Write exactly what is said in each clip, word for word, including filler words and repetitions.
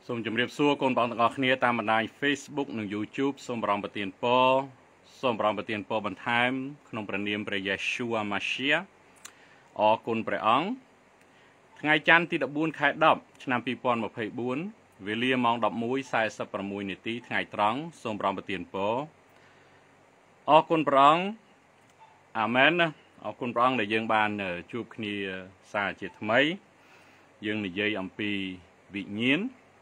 សូមជម្រាបសួរកូនបងទាំងអស់គ្នាតាមបណ្ដាញ Facebook និង YouTube សូមបរំប្រទានពរសូមបរំប្រទានពរបន្ថែមក្នុងព្រះនាមព្រះយេស៊ូវម៉ាស៊ីយ៉ាអរគុណព្រះអង្គថ្ងៃច័ន្ទទីដប់បួនខែដប់ឆ្នាំពីរពាន់ម្ភៃបួនវេលាម៉ោងដប់មួយសែសិបប្រាំមួយនាទីថ្ងៃត្រង់សូមបរំប្រទានពរអរគុណព្រះអង្គអាមែនអរគុណព្រះអង្គដែលយើងបានជួបគ្នាសារជាថ្មីយើងនិយាយអំពីវិញ្ញាណ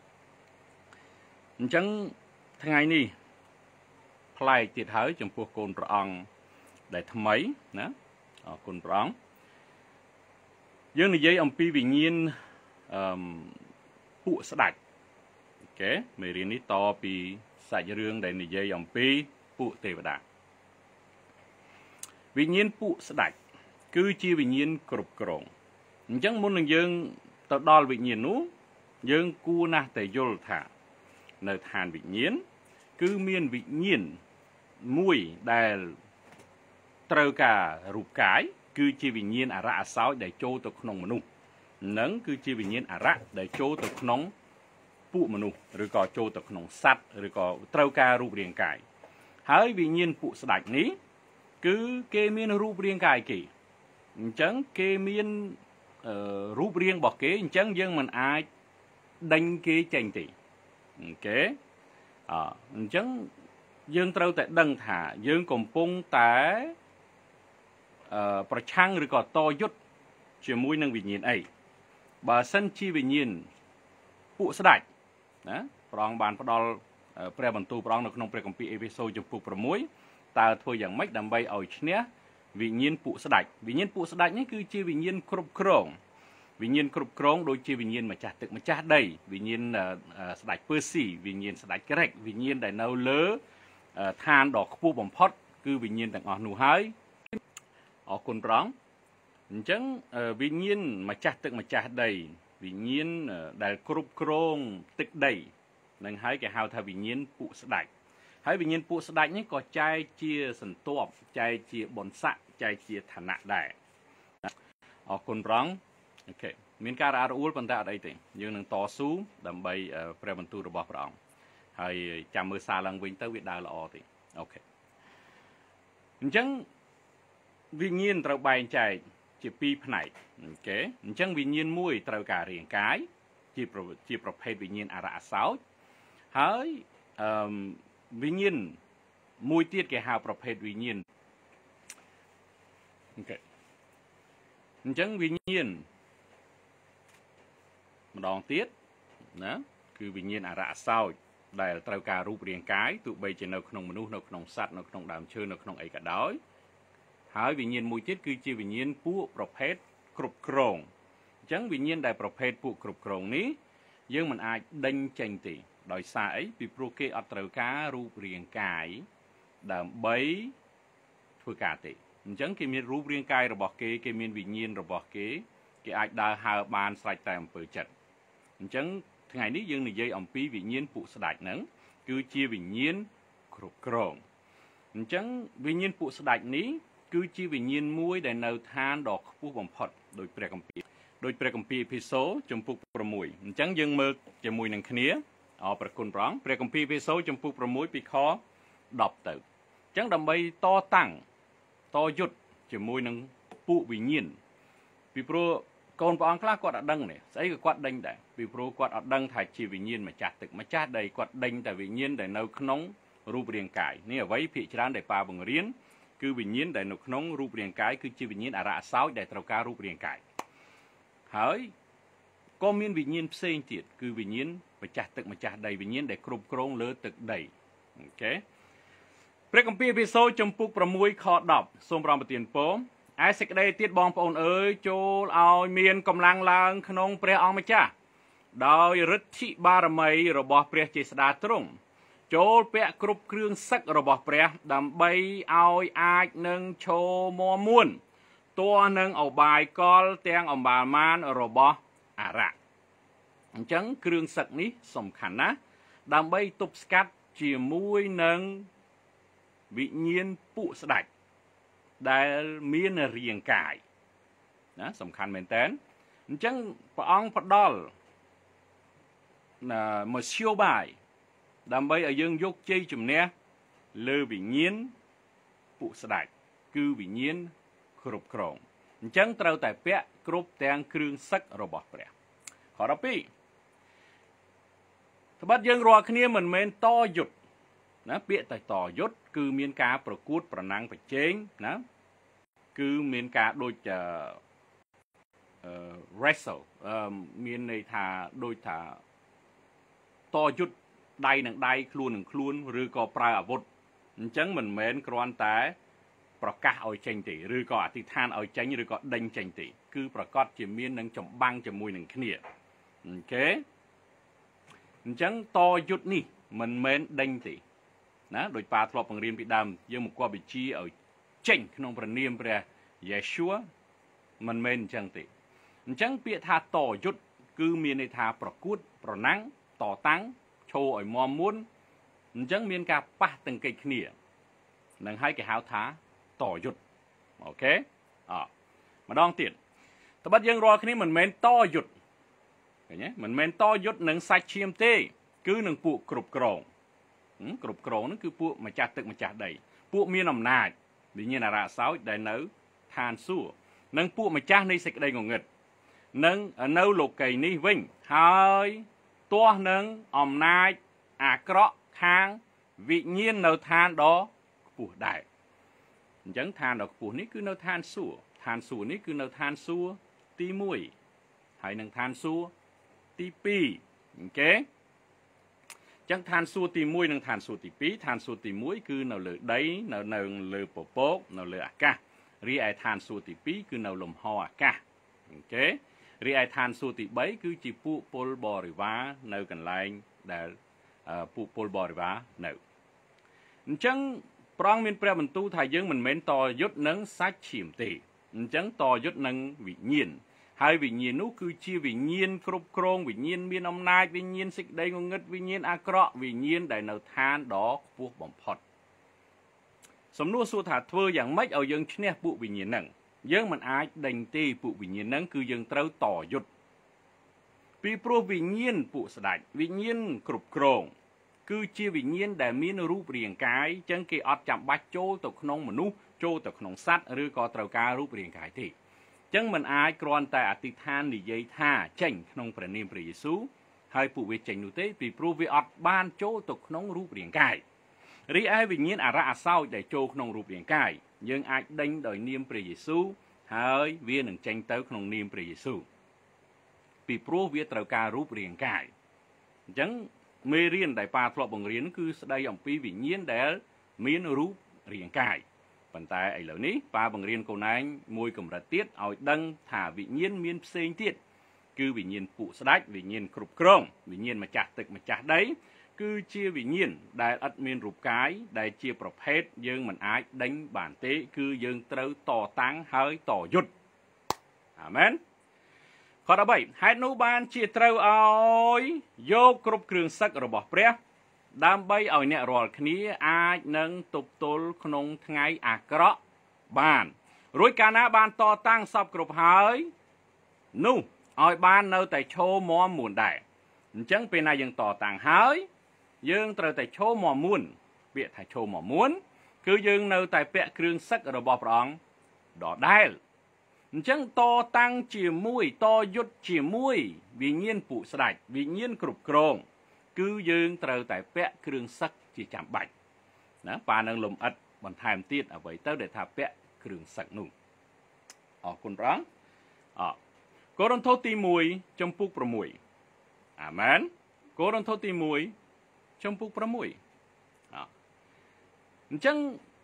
អញ្ចឹងថ្ងៃនេះប្លែកទៀតហើយចំពោះកូនព្រះអង្គដែលថ្មីណាអរគុណព្រះអង្គយើងនិយាយអំពីវិញ្ញាណអឺពួកស្ដេចអូខេមេរៀននេះតពីសាច់រឿងដែលនិយាយអំពីពួកទេវតាវិញ្ញាណពួកស្ដេចគឺជាវិញ្ញាណគ្រប់គ្រងអញ្ចឹងមុននឹងយើងទៅដល់វិញ្ញាណនោះយើងគួរណាស់តែយល់ថានៅឋានវិញ្ញាណគឺមានវិញ្ញាណមួយដែលត្រូវការរូបកាយគឺជាវិញ្ញាណអរៈអសោចដែលចូលទៅក្នុងមនុស្សនិងគឺជាវិញ្ញាណអរៈដែលចូលទៅក្នុងពួកមនុស្សឬក៏ចូលទៅក្នុងសត្វឬក៏ត្រូវការរូបរាងកាយហើយវិញ្ញាណពួកស្ដេចនេះគឺគេមានរូបរាងកាយគេអញ្ចឹងគេមានរូបរាងរបស់គេអញ្ចឹងយើងមិនអាចដេញគេចេញទេអូខេអអញ្ចឹងយើងត្រូវតែដឹងថាយើងកំពុងតែអឺប្រឆាំងឬក៏តយុទ្ធជាមួយនឹងវិញ្ញាណអីបើសិនជាវិញ្ញាណពួកស្ដេចណាព្រះអង្គបានផ្ដល់ព្រះបន្ទូលព្រះអង្គនៅក្នុងព្រះគម្ពីរអេភេសូចំពុកប្រាំមួយតើធ្វើយ៉ាងម៉េចដើម្បីឲ្យឈ្នះវិញ្ញាណពួកស្ដេចវិញ្ញាណពួកស្ដេចនេះគឺជាវិញ្ញាណគ្រប់គ្រងវិញ្ញាណគ្រប់គ្រងដូចជាវិញ្ញាណម្ចាស់ទឹកម្ចាស់ដីវិញ្ញាណស្ដេចពឺស៊ីវិញ្ញាណស្ដេចក្រិកវិញ្ញាណដែលនៅលើឋានដ៏ខ្ពស់បំផុតគឺវិញ្ញាណទាំងអស់នោះហើយអរគុណព្រះអង្គអញ្ចឹងវិញ្ញាណម្ចាស់ទឹកម្ចាស់ដីវិញ្ញាណដែលគ្រប់គ្រងទឹកដីនឹងហើយគេហៅថាវិញ្ញាណពួកស្ដេចហើយវិញ្ញាណពួកស្ដេចនេះក៏ចែកជាសន្ទាប់ចែកជាបុណ្យស័ក្តិចែកជាឋានៈដែរអរគុណព្រះអង្គអូខេមានការរអាក់រអួលប៉ុន្តែអត់អីទេយើងនឹងតស៊ូដើម្បីព្រះបន្ទូលរបស់ព្រះអង្គហើយចាំមើលសារឡើងវិញទៅវាដើរល្អទេអូខេអញ្ចឹងវិញ្ញាណត្រូវបែងចែកជាពីរផ្នែកអូខេអញ្ចឹងវិញ្ញាណមួយត្រូវការរាងកាយជាជាប្រភេទវិញ្ញាណអរៈអសោចហើយអឺវិញ្ញាណមួយទៀតគេហៅប្រភេទវិញ្ញាណអូខេអញ្ចឹងវិញ្ញាណម្ដងទៀតណាគឺវិញ្ញាណអរៈអសោចដែលត្រូវការរូបរាងកាយទោះបីជានៅក្នុងមនុស្សនៅក្នុងសត្វនៅក្នុងដើមឈើនៅក្នុងអីក៏ដោយហើយវិញ្ញាណមួយទៀតគឺជាវិញ្ញាណពួកប្រភេទគ្រប់គ្រងអញ្ចឹងវិញ្ញាណដែលប្រភេទពួកគ្រប់គ្រងនេះយើងមិនអាចដេញចេញទេដោយសារអីពីព្រោះគេអត់ត្រូវការរូបរាងកាយដើម្បីធ្វើការទេអញ្ចឹងគេមានរូបរាងកាយរបស់គេគេមានវិញ្ញាណរបស់គេគេអាចដើរហើរបានស្រេចតែអំពើចិត្តអញ្ចឹងថ្ងៃនេះយើងនិយាយអំពីវិញ្ញាណពួកស្ដេចហ្នឹងគឺជាវិញ្ញាណគ្រប់គ្រងអញ្ចឹងវិញ្ញាណពួកស្ដេចនេះគឺជាវិញ្ញាណមួយដែលនៅឋានដ៏ខ្ពស់បំផុតដោយព្រះគម្ពីរដោយព្រះគម្ពីរអេភេសូចំពុកប្រាំមួយអញ្ចឹងយើងមើលជាមួយនឹងគ្នាអរព្រះគុណព្រះអង្គព្រះគម្ពីរអេភេសូចំពុកប្រាំមួយពីខដប់ទៅអញ្ចឹងដើម្បីតតាំងតយុទ្ធជាមួយនឹងពួកវិញ្ញាណពីព្រោះកូនព្រះអង្គខ្លះគាត់អត់ដឹងនេះស្អីក៏គាត់ដេញដែរពីព្រោះគាត់អត់ដឹងថាជាវិញ្ញាណម្ចាស់ទឹកម្ចាស់ដីគាត់ដេញតែវិញ្ញាណដែលនៅក្នុងរូបរាងកាយនេះអ្វីភាគច្រើនដែលប៉ាបង្រៀនគឺវិញ្ញាណដែលនៅក្នុងរូបរាងកាយគឺជាវិញ្ញាណអរៈអសោចដែលត្រូវការរូបរាងកាយហើយក៏មានវិញ្ញាណផ្សេងទៀតគឺវិញ្ញាណម្ចាស់ទឹកម្ចាស់ដីវិញ្ញាណដែលគ្រប់គ្រងលើទឹកដីអូខេព្រះគម្ពីរអេភេសូចំពុកប្រាំមួយខដប់សូមប្រំប្រទានពរឯសេចក្តីទៀតបងប្អូនអើយចូលឲ្យមានកម្លាំងឡើងក្នុងព្រះអង្គម្ចាស់ដោយឫទ្ធិបារមីរបស់ព្រះចេស្តាទ្រង់ចូលពាក់គ្រប់គ្រឿងសឹករបស់ព្រះដើម្បីឲ្យអាចនឹងឈរមាំមួនទោះនឹងអបាយកលទាំងអម្បាលម៉ានរបស់អារៈអញ្ចឹងគ្រឿងសឹកនេះសំខាន់ណាស់ដើម្បីទប់ស្កាត់ជាមួយនឹងវិញ្ញាណពួកស្ដេចដែលមានរាងកាយណាសំខាន់មែនតើអញ្ចឹងព្រះអង្គផ្ដល់ một siêu bài đam bay ở dương dốc chơi chùm nè lơ bị nhiên phụ sạch cứ bị nhiên cướp còng chẳng trâu tại pẹ cướp tang kêu sắc rồi bỏ bẻ khó đáp piถ้าบัดยังรอขึ้นเนี่ยเหมือนเมนต่อหยุดนะเปียแต่ต่อยุดคือเมียนกาประกูดประนังไปเจงนะคือเมียนกาโดยจะเอ่อ wrestle เอ่อเมียนในท่าโดยท่าต่อหยุดใดหนึ่งใดครูหนึ่งครูนหรือก็ปลายอาวุธจังเหมือนเมนกรอนแต่ประกาศเอาเจงตีหรือก็อธิษฐานเอาเจงหรือก็ดังเจงตีคือประกอบจะเมียนหนึ่งจมบังจะมวยหนึ่งขึ้นเนี่ยโอเคจังต่อหยุดนี่มันเมนดังตีนะโดยปาทลอบังเรียนพิดามยังมุกว่าบิจีเอาเจงขนมประเนียมประเยชัวมันเมนจังตีจังเปียทาต่อหยุดคือมีในทาประกุดประนังต่อตั้งโชว์ไอ้มอมมุนจังมีนกาปะตึงเกยขี้นังให้แกหาวท้าต่อหยุดโอเคอ่ามาดองติดแต่บัดยังรอขี้มันเมนต่อหยุดเห็นไหมมันเมนต่อหยุดหนึ่งไซเชียมเต้คือหนึ่งปูกรุบกรองกรุบกรองนั่นคือปูมาจากตึกมาจากใดปูมีน้ำหนักวิญญาณราสาวได้เนื้อทานสู้นั่งปูมาจากในสิกได้งงเงิดนั่งเนื้อโลกไก่นี่วิ่งหายตัวนั่งอมนายอาเกราะทางวิญญาณเนื้อทานดอปูได้ยังทานดอกปูนี่คือเนื้อทานสู้ทานสู้นี่คือเนื้อทานสู้ตีมวยหายนั่งทานสู้ตีปีโอเคจังทานสูตีมวยนังทานสูตีปีทานสูตีมวยคือเนาเลือได้เนาเนาเลือโปโป๊กเนาเลืออาการีไอทานสูตีปีคือเนาลมหออากาโอเครีไอทานสูตีใบคือจีปูโพลบริวาเนากันไลน์แต่ปูโพลบริวาเนาจังปรองมีนเปรียบมันตู้ถ่ายยังมันเม้นต่อยศนังซัดฉิมตีจังต่อยศนังวิญญาณhai วิญญาณนู้คือชีวิญญาณครบครองวิญญาณมีอำนาจวิญญาณสิกได้งงเงิดวิญญาณอาเกราะวิญญาณได้เนาทานดอกพวกบ่มพอดสมนุสูถาเธออย่างไม่เอายังเชี่ยปุวิญญาณนั่งยังมันอาจดังตีปุวิญญาณนั่งคือยังเต้าต่อยุดปีโปรวิญญาณปุสดายวิญญาณครบครองคือชีวิญญาณได้มีรูปเรียงกายจังเกอดจับบัดโจตกขนมมนุษย์โจตกขนมสัตว์หรือก็เต้าการรูปเรียงกายที่จังมันอายกรอนแต่อธิษฐานนิยัยท่าเจงขนมประเนียมพระเยซูให้ผู้เวจเจงนุเตปีปรูวิอดบ้านโจตกขนมรูปเรียงกายรีไอวิญญาณอาระอาเศร้าได้โจขนมรูปเรียงกายยังอาจดังโดยเนียมพระเยซูให้เวียนหนึ่งเจงเต้าขนมเนียมพระเยซูปีปรูวิตรการรูปเรียงกายจังเมเรียนได้ปาทลบังเรียนคือได้ยอมปีวิญญาณได้มีนรูปเรียงกายปัญตายไอ้เหล่านี้ปาบังเรียนคนนั้นมวยกับระเทียดเอาดังถ่าวิญญาณมีนเซงเทียดคือวิญญาณปุสดักวิญญาณครุบกรองวิญญาณมาจากตึกมาจากได้คือเชี่ยวิญญาณได้อัดมีนรูปกายได้เชี่ยประเภทยังมันอายดังบานเตะคือยังเต้าต่อตั้งเฮยต่อยุดอาเมนข้อที่ใบให้นูบานเชี่ยเต้าเอาโยกครบเครื่องสักระบบเปรี้ยดามใบเอาเนี่ยรอคนี้อาจนังตุบตุลขนงไงอากระบ้านรุ่ยการนาบ้านต่อตั้งสอบกรุบหายนู่เอาบ้านเนอแต่โชว์มอมูลได้จังเป็นนายยังต่อตั้งหายยังเตอแต่โชว์มอมูลเปียถ่ายโชว์มอมูลคือยังเนอแต่เปียเครื่องสักระบบรองดอได้จังต่อตั้งจีมุยต่อยุดจีมุยวิญญาณปุสไลวิญญาณกรุบกรองคือยังเตอแต่เปะเครื่องซักจีจำบัดนะปานังลมอัดบนไทม์ตีดเอาไว้เต้าเดทาเปะเครื่องซักนุ่งออกคุณร้องอ๋อโกรนโทตีมวยจมปุกประมวยอาเมนโกรนโทตีมวยจมปุกประมวยอ๋อจัง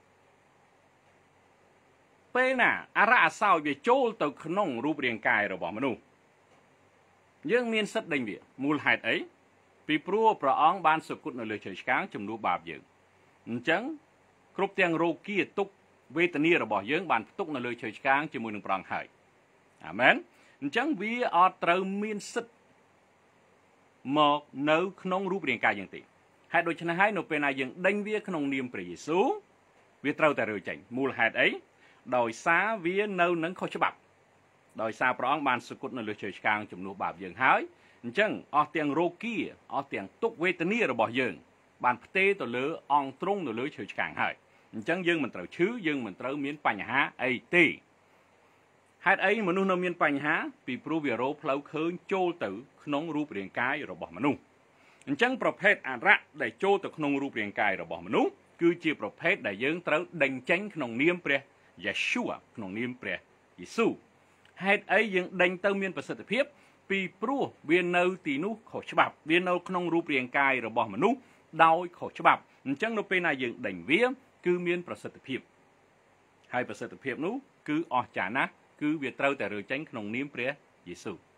เป็นน่ะอาระอาสาวไปโจลตกขนงรูปเรียงกายเราบอกมนุษย์ยังมีสัตว์ดังเดียมูลหายไอปีปลัวพระองค์บานสกุลในเรือเฉยช้างจำนวนบาปเยอะจังครบเตียงโรกีตุกเวทนีระบอกเยอะบานตุกในเรือเฉยช้างจำนวนหนึ่งปรางหายอาเมนจังวิอตรมีนสิทธิ์หมอกเนื้อขนมรูปเรียงกายอย่างตีให้โดยชนะให้หนูเป็นอะไรอย่างดังวิขนมเนียมพระเยซูวิตรเอาแต่เรือใจมูลหายไอโดยซาวิเนื้อหนังข้อฉบับโดยซาพระองค์บานสกุลในเรือเฉยช้างจำนวนบาปเยอะหาย chẳng ở tiếng rô kia ở tiếng tục vết nia rồi bỏ dương bàn tê tổ lứa on trung tổ lứa chữ càng hại chẳng dương mìnhត្រូវchứ dương mìnhត្រូវmiến bánh há ấy tì hạt ấy mà nung miến bánh há vì pru vì rô plau khơi chô tử nông rụp riêng cái rồi bỏ mà nung chẳng prophet à rạ để chô tử nông rụp riêng cái rồi bỏ mà nung cứ chia prophet để dươngត្រូវđánh tránh nông niêm pre Yeshua nông niêm pre Giêsu hạt ấy dương đánh tơ miênประสิทธิភាពពីព្រោះវានៅទីនោះខុសច្បាប់វានៅក្នុងរូបរាងកាយរបស់មនុស្សដោយខុសច្បាប់អញ្ចឹងនៅពេលណាយើងដេញវាគឺមានប្រសិទ្ធភាពហើយប្រសិទ្ធភាពនោះគឺអស្ចារ្យណាស់គឺវាត្រូវតែរើចេញក្នុងនាមព្រះយេស៊ូវ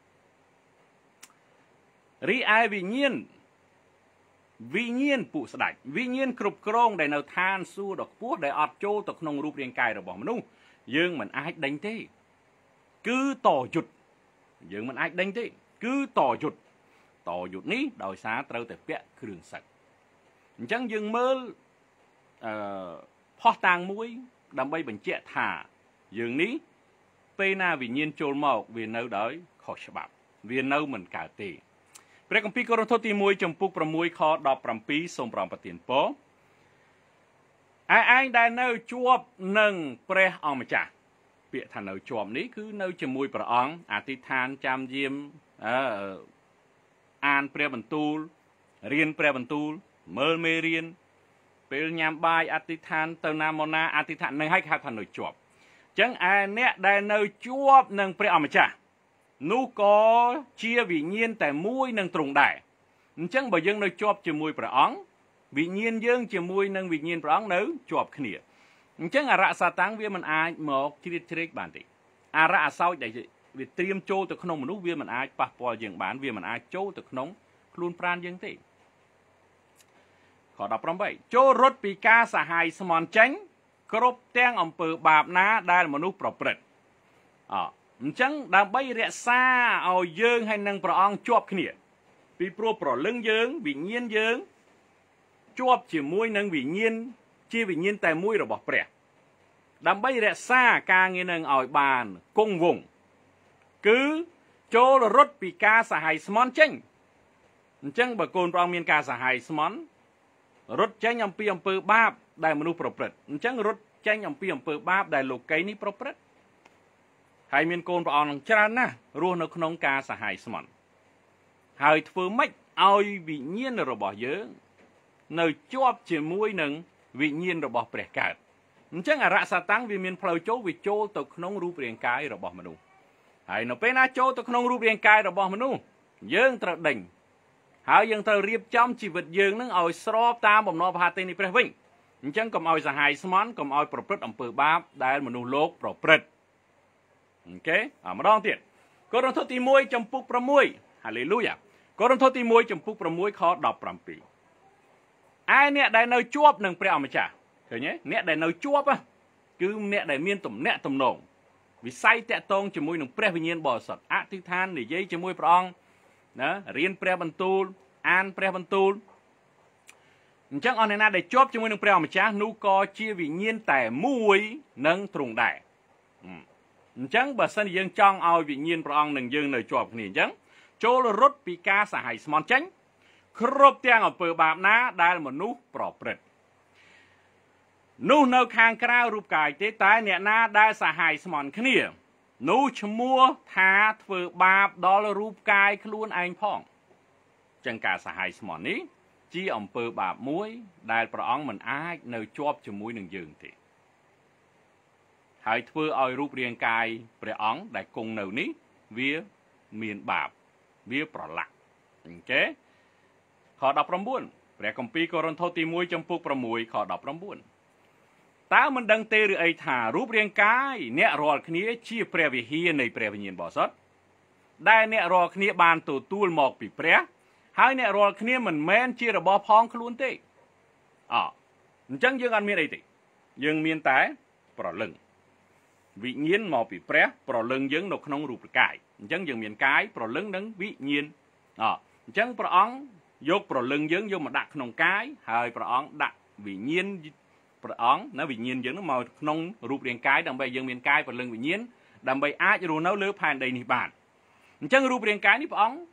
រីឯវិញ្ញាណវិញ្ញាណពួកស្ដេចវិញ្ញាណគ្រប់គ្រងដែលនៅឋានសួគ៌ដ៏ខ្ពស់ដែលអត់ចូលទៅក្នុងរូបរាងកាយរបស់មនុស្សយើងមិនអាចដេញទេគឺតយុទ្ធយើងមិនអាចដេញទេគឺតយុទ្ធតយុទ្ធនេះដោយសារត្រូវតែពាក់គ្រឿងសឹកអញ្ចឹងយើងមើលអឺផុសតាំងមួយដើម្បីបញ្ជាក់ថាយើងនេះពេលណាវិញ្ញាណចូលមកវានៅដោយខុសច្បាប់វានៅមិនកើតទេព្រះគម្ពីរកូរិនថូសទីមួយចំពុក6ខដប់7សូមប្រងប្រទានពរឯឯងដែលនៅជាប់នឹងព្រះអង្គម្ចាស់ពាក្យថានៅជាប់នេះគឺនៅជាមួយព្រះអង្គអធិដ្ឋានចាំយាមអឺអានព្រះបន្ទូលរៀនព្រះបន្ទូលមើលមេរៀនពេលញ៉ាំបាយអធិដ្ឋានទៅណាមកណាអធិដ្ឋាននឹងឲ្យហៅថានៅជាប់អញ្ចឹងឯអ្នកដែលនៅជាប់នឹងព្រះអង្គម្ចាស់នោះក៏ជាវិញ្ញាណតែមួយនឹងទ្រង់ដែរអញ្ចឹងបើយើងនៅជាប់ជាមួយព្រះអង្គវិញ្ញាណយើងជាមួយនឹងវិញ្ញាណព្រះអង្គនៅជាប់គ្នាអញ្ចឹងអរៈសាតាំងវាមិនអាចមកជ្រៀតជ្រែកបានទេអរៈអសោចដែលវាត្រៀមចូលទៅក្នុងមនុស្សវាមិនអាចប៉ះពាល់យើងបានវាមិនអាចចូលទៅក្នុងខ្លួនប្រាណយើងទេខដប់8ចូលរត់ពីការសហាយស្មន់ចេញគ្រប់ទាំងអំពើបាបណាដែលមនុស្សប្រព្រឹត្តអអញ្ចឹងដើម្បីរក្សាឲ្យយើងហើយនឹងព្រះអង្គជាប់គ្នាពីព្រោះប្រលឹងយើងវិញ្ញាណយើងជាប់ជាមួយនឹងវិញ្ញាណជាវិញ្ញាណតែមួយរបស់ព្រះដើម្បីរក្សាការងារនឹងឲ្យបានគង់វង្សគឺចូលរត់ពីការសហាយស្មន់ចេញអញ្ចឹងបើកូនព្រះអង្គមានការសហាយស្មន់រត់ចេញអំពីអំពើបាបដែលមនុស្សប្រព្រឹត្តអញ្ចឹងរត់ចេញអំពីអំពើបាបដែលលោកីនេះប្រព្រឹត្តហើយមានកូនព្រះអង្គនឹងច្រើនណាស់រស់នៅក្នុងការសហាយស្មន់ហើយធ្វើម៉េចឲ្យវិញ្ញាណរបស់យើងនៅជាប់ជាមួយនឹងវិញ្ញាណរបស់ព្រះកើតអញ្ចឹងអរៈសាតាំងវាមានផ្លូវចូលវាចូលទៅក្នុងរូបរាងកាយរបស់មនុស្សហើយនៅពេលណាចូលទៅក្នុងរូបរាងកាយរបស់មនុស្សយើងត្រូវដេញហើយយើងត្រូវរៀបចំជីវិតយើងនឹងឲ្យស្របតាមបំណងប្រាថ្នានៃព្រះវិញអញ្ចឹងកុំឲ្យសហាយស្មន់កុំឲ្យប្រព្រឹត្តអំពើបាបដែលមនុស្សលោកប្រព្រឹត្តអូខេអាម្ដងទៀតកូរិនថូសទីមួយចំពុក6ហាឡេលូយ៉ាកូរិនថូសទីមួយចំពុក6ខដប់7ឯអ្នកដែលនៅជាប់នឹងព្រះអម្ចាស់ឃើញទេអ្នកដែលនៅជាប់គឺអ្នកដែលមានទំនាក់ទំនងវិស័យតាក់ទងជាមួយនឹងព្រះវិញ្ញាណបរិសុទ្ធអធិដ្ឋាននិយាយជាមួយព្រះអង្គណារៀនព្រះបន្ទូលអានព្រះបន្ទូលអញ្ចឹងអស់អ្នកណាដែលជាប់ជាមួយនឹងព្រះអម្ចាស់នោះក៏ជាវិញ្ញាណតែមួយនឹងទ្រង់ដែរអញ្ចឹងបើសិនជាយើងចង់ឲ្យវិញ្ញាណព្រះអង្គនឹងយើងនៅជាប់គ្នាអញ្ចឹងចូលរត់ពីការសហាយស្មន់ចេញគ្រប់ទាំងអំពើបាបណាដែលមនុស្សប្រព្រឹត្តនោះនៅខាងក្រៅរូបកាយទេតែអ្នកណាដែលសហាយស្មន់គ្នានោះឈ្មោះថាធ្វើបាបដល់រូបកាយខ្លួនឯងផងចឹងការសហាយស្មន់នេះជាអំពើបាបមួយដែលព្រះអង្គមិនអាចនៅជាប់ជាមួយនឹងយើងទេហើយធ្វើឲ្យរូបរាងកាយព្រះអង្គដែលគង់នៅនេះវាមានបាបវាប្រឡាក់អូខេខដប់9ព្រះគម្ពីរកូរិនថូសទីមួយចំពុក6ខដប់9តើមិនដឹងទេឬអីថារូបរាងកាយអ្នករាល់គ្នាជាព្រះវិហារនៃព្រះវិញ្ញាណបរិសុទ្ធដែលអ្នករាល់គ្នាបានទទួលមកពីព្រះហើយអ្នករាល់គ្នាមិនមែនជារបស់ផងខ្លួនទេអអញ្ចឹងយើងអត់មានអីទេយើងមានតែប្រលឹងវិញ្ញាណមកពីព្រះប្រលឹងយើងនៅក្នុងរូបកាយអញ្ចឹងយើងមានកាយប្រលឹងនិងវិញ្ញាណអអញ្ចឹងព្រះអង្គយកប្រលឹងយើងយកមកដាក់ក្នុងកាយហើយព្រះអង្គដាក់វិញ្ញាណព្រះអង្គនៅវិញ្ញាណយើងនឹងមកក្នុងរូបរាងកាយដើម្បីយើងមានកាយប្រលឹងវិញ្ញាណដើម្បីអាចរស់នៅលើផែនដីនេះបានអញ្ចឹងរូបរាងកាយនេះព្រះអង្គ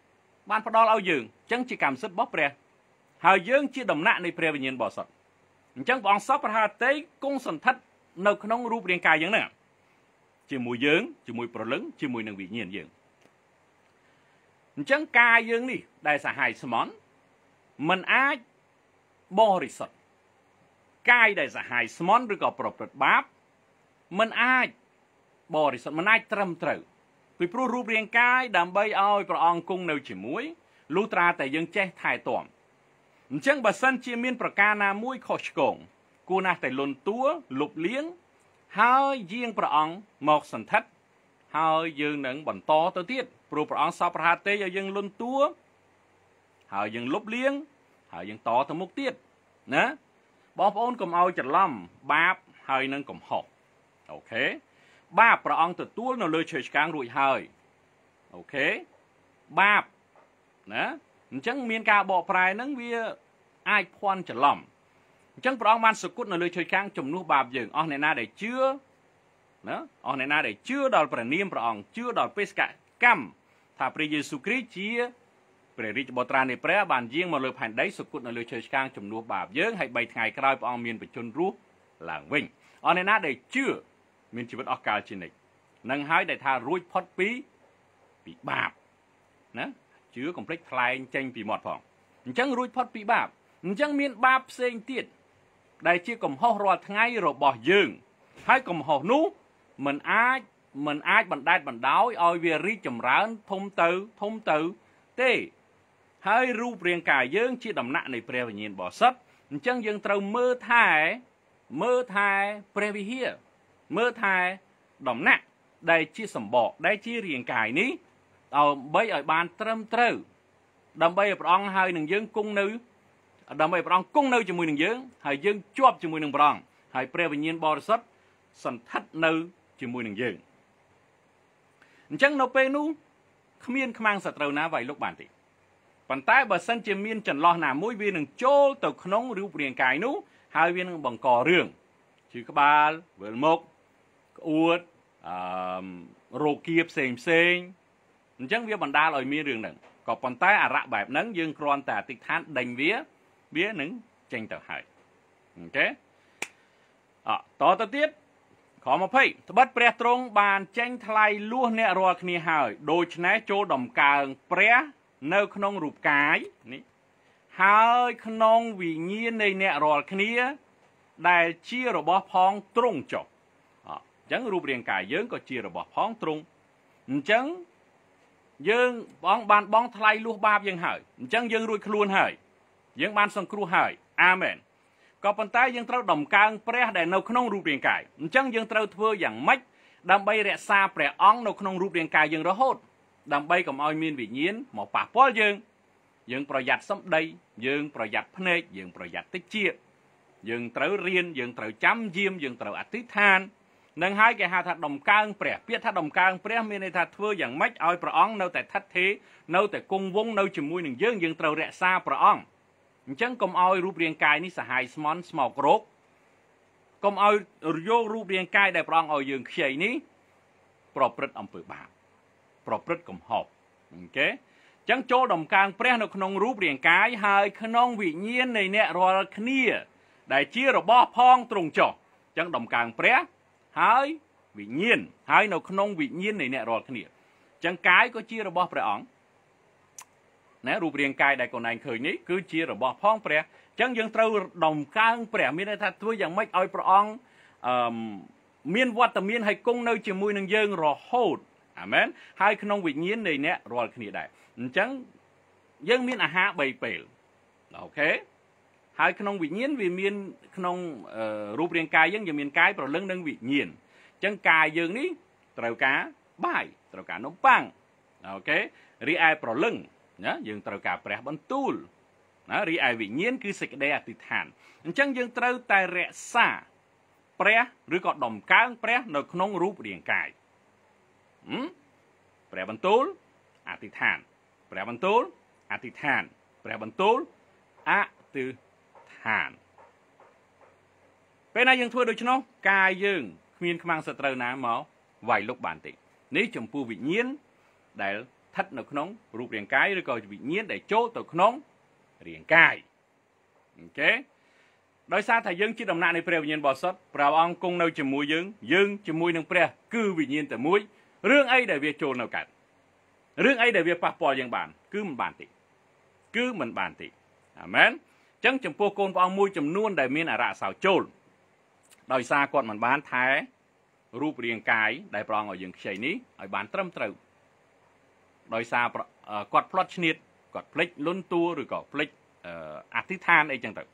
បានផ្ដល់ឲ្យយើងអញ្ចឹងជាកម្មសិទ្ធិរបស់ព្រះហើយយើងជាដំណាក់នៃព្រះវិញ្ញាណបរិសុទ្ធអញ្ចឹងព្រះអង្គសពប្រហាតីគង់សន្ធិដ្ឋនៅក្នុងរូបរាងកាយយ៉ាងហ្នឹងជាមួយយើងជាមួយប្រលឹងជាមួយនឹងវិញ្ញាណយើងអញ្ចឹងកាយយើងនេះដែលសាហាយស្មន់มันអាចបរិសុទ្ធកាយដែលសាហាយស្មន់ឬក៏ប្រព្រឹត្តបាបมันអាចបរិសុទ្ធมันអាចត្រឹមត្រូវពីព្រោះរូបរាងកាយដើម្បីឲ្យព្រះអង្គគង់នៅជាមួយលុះត្រាតែយើងចេះថែទាំអញ្ចឹងបើសិនជាមានប្រការណាមួយខុសឆ្គងគួរណាស់តែលន់តួលុបលាងហើយយាងព្រះអង្គមកសន្ធិដ្ឋហើយយើងនឹងបន្តទៅទៀតព្រោះព្រះអង្គសពប្រហាទេឲ្យយើងលន់តួហើយយើងលុបលាងហើយយើងតទៅមុខទៀតណាបងប្អូនកុំឲ្យច្រឡំបាបហើយនឹងកំហុសអូខេបាបព្រះអង្គទទួលនៅលើឈើឆ្កាងរួចហើយអូខេបាបណាអញ្ចឹងមានការបកប្រែហ្នឹងវាអាចភ័ន្តច្រឡំអញ្ចឹងព្រះអង្គបានសគត់នៅលើឈើឆ្កាងជំនួសបាបយើងអស់អ្នកណាដែលជឿណាអស់អ្នកណាដែលជឿដល់ព្រះនាមព្រះអង្គជឿដល់បេសកកម្មថាព្រះយេស៊ូវគ្រីស្ទជាព្រះរាជបុត្រានៃព្រះបានយាងមកលើផែនដីសគត់នៅលើឈើឆ្កាងជំនួសបាបយើងហើយបីថ្ងៃក្រោយព្រះអង្គមានបជនរស់ឡើងវិញអស់អ្នកណាដែលជឿមានជីវិតអស់កលជានិច្ចនឹងហើយដែលថារួចផុតពីពីបាបណាជឿកុំភ្លេចថ្លែងចេញពីមាត់ផងអញ្ចឹងរួចផុតពីបាបអញ្ចឹងមានបាបផ្សេងទៀតដែលជាកំហុសរាល់ថ្ងៃរបស់យើងហើយកំហុសនោះมันអាចมันអាចបណ្ដែតបណ្ដោយឲ្យវារីកចម្រើនធំទៅធំទៅទេហើយរូបរាងកាយយើងជាដំណាក់នៃព្រះវិញ្ញាណបរិសុទ្ធអញ្ចឹងយើងត្រូវមើលថែមើលថែព្រះវិហារមើលថែដំណាក់ដែលជាសម្បកដែលជារាងកាយនេះដើម្បីឲ្យបានត្រឹមត្រូវដើម្បីឲ្យព្រះអង្គហើយនឹងយើងគង់នៅដើម្បីព្រះអង្គគង់នៅជាមួយនឹងយើងហើយយើងជាប់ជាមួយនឹងព្រះអង្គហើយព្រះវិញ្ញាណបរិសុទ្ធសន្ធិដ្ឋនៅជាមួយនឹងយើងអញ្ចឹងនៅពេលនោះគ្មានខ្មាំងសត្រូវណាវាយលុកបានទេប៉ុន្តែបើសិនជាមានចន្លោះណាមួយវានឹងចូលទៅក្នុងរូបរាងកាយនោះហើយវានឹងបង្ករឿងឈឺក្បាលវិលមុខក្អួតអឺរោគាផ្សេងផ្សេងអញ្ចឹងវាបណ្ដាលឲ្យមានរឿងហ្នឹងក៏ប៉ុន្តែអារៈបែបហ្នឹងយើងគ្រាន់តែអធិដ្ឋានដេញវាវានឹងចេញទៅហើយអូខេអតទៅទៀតខម្ភៃត្បិតព្រះទ្រង់បានចេញថ្លៃលួសអ្នករាល់គ្នាហើយដូច្នេះចូលដំកើងព្រះនៅក្នុងរូបកាយនេះហើយក្នុងវិញ្ញាណនៃអ្នករាល់គ្នាដែលជារបស់ផងទ្រង់ចុះអញ្ចឹងរូបរាងកាយយើងក៏ជារបស់ផងទ្រង់អញ្ចឹងយើងបងបានបងថ្លៃលួសបាបយើងហើយអញ្ចឹងយើងរួចខ្លួនហើយយើងបានសង្គ្រោះហើយអាមែនក៏ប៉ុន្តែយើងត្រូវដំកើងព្រះដែលនៅក្នុងរូបរាងកាយអញ្ចឹងយើងត្រូវធ្វើយ៉ាងម៉េចដើម្បីរក្សាព្រះអង្គនៅក្នុងរូបរាងកាយយើងរហូតដើម្បីកុំឲ្យមានវិញ្ញាណមកប៉ះពាល់យើងយើងប្រយ័ត្នសម្ដីយើងប្រយ័ត្នភ្នែកយើងប្រយ័ត្នតិចយើងត្រូវរៀនយើងត្រូវចាំយាមយើងត្រូវអធិដ្ឋាននឹងហើយគេហៅថាដំកើងព្រះពាក្យថាដំកើងព្រះមានន័យថាធ្វើយ៉ាងម៉េចឲ្យព្រះអង្គនៅតែថិតថេរនៅតែគង់វង្សនៅជាមួយនឹងយើងយើងត្រូវរក្សាព្រះអង្គអញ្ចឹងកុំឲ្យរូបរាងកាយនេះសាហាយស្មន់ស្មោករោគកុំឲ្យយករូបរាងកាយដែលព្រះអង្គឲ្យយើងខ្ចីនេះប្រព្រឹត្តអំពើបាបប្រព្រឹត្តកំហុសអូខេអញ្ចឹងចូលដំកើងព្រះនៅក្នុងរូបរាងកាយហើយក្នុងវិញ្ញាណនៃអ្នករាល់គ្នាដែលជារបស់ផងទ្រង់ចុះអញ្ចឹងដំកើងព្រះហើយវិញ្ញាណហើយនៅក្នុងវិញ្ញាណនៃអ្នករាល់គ្នាអញ្ចឹងកាយក៏ជារបស់ព្រះអង្គណារូបរាងកាយដែលកូនឯងឃើញនេះគឺជារបស់ផងព្រះអញ្ចឹងយើងត្រូវដំកើងព្រះមានន័យថាធ្វើយ៉ាងម៉េចឲ្យព្រះអង្គអឺមានវត្តមានហើយគង់នៅជាមួយនឹងយើងរហូតអាមែនហើយក្នុងវិញ្ញាណនៃអ្នករាល់គ្នាដែរអញ្ចឹងយើងមានអាហារបីពេលអូខេហើយក្នុងវិញ្ញាណវាមានក្នុងរូបរាងកាយយើងយើងមានកាយប្រលឹងនិងវិញ្ញាណអញ្ចឹងកាយយើងនេះត្រូវការបាយត្រូវការនំប៉័ងអូខេរីឯប្រលឹងណាយើងត្រូវការព្រះបន្ទូលណារីឯវិញ្ញាណគឺសេចក្តីអធិដ្ឋានអញ្ចឹងយើងត្រូវតែរក្សាព្រះឬក៏ដំកើងព្រះនៅក្នុងរូបរាងកាយព្រះបន្ទូលអធិដ្ឋានព្រះបន្ទូលអធិដ្ឋានព្រះបន្ទូលអធិដ្ឋានពេលណាយើងធ្វើដូច្នោះកាយយើងគ្មានខ្មាំងសត្រូវណាមកវាយលុកបានទេនេះចំពោះវិញ្ញាណដែល thất nó không rụp riêng cái rồi coi vị nhiên để chỗ từ không riêng cái ok đôi xa thầy dương chỉ đồng nạn này pre vị nhiên bỏ sót bảo ông cung nơi chìm mũi dương dương chìm mũi nâng pre cứ vị nhiên từ mũi riêng ấy để việc trồn nào cả riêng ấy để việc bạc bò dân bản cứ mình bản tị cứ mình bản tị amen chẳng chừng po côn ông mũi chìm nuôn để miên à rạ xào trồn đôi xa con mình bán thái rụp riêng cái đại prong ở dương xây ní ở bán trâm trâu đôi xa quạt plot nít quạt flick luôn tua rồi có flick artisan ấy chẳng tự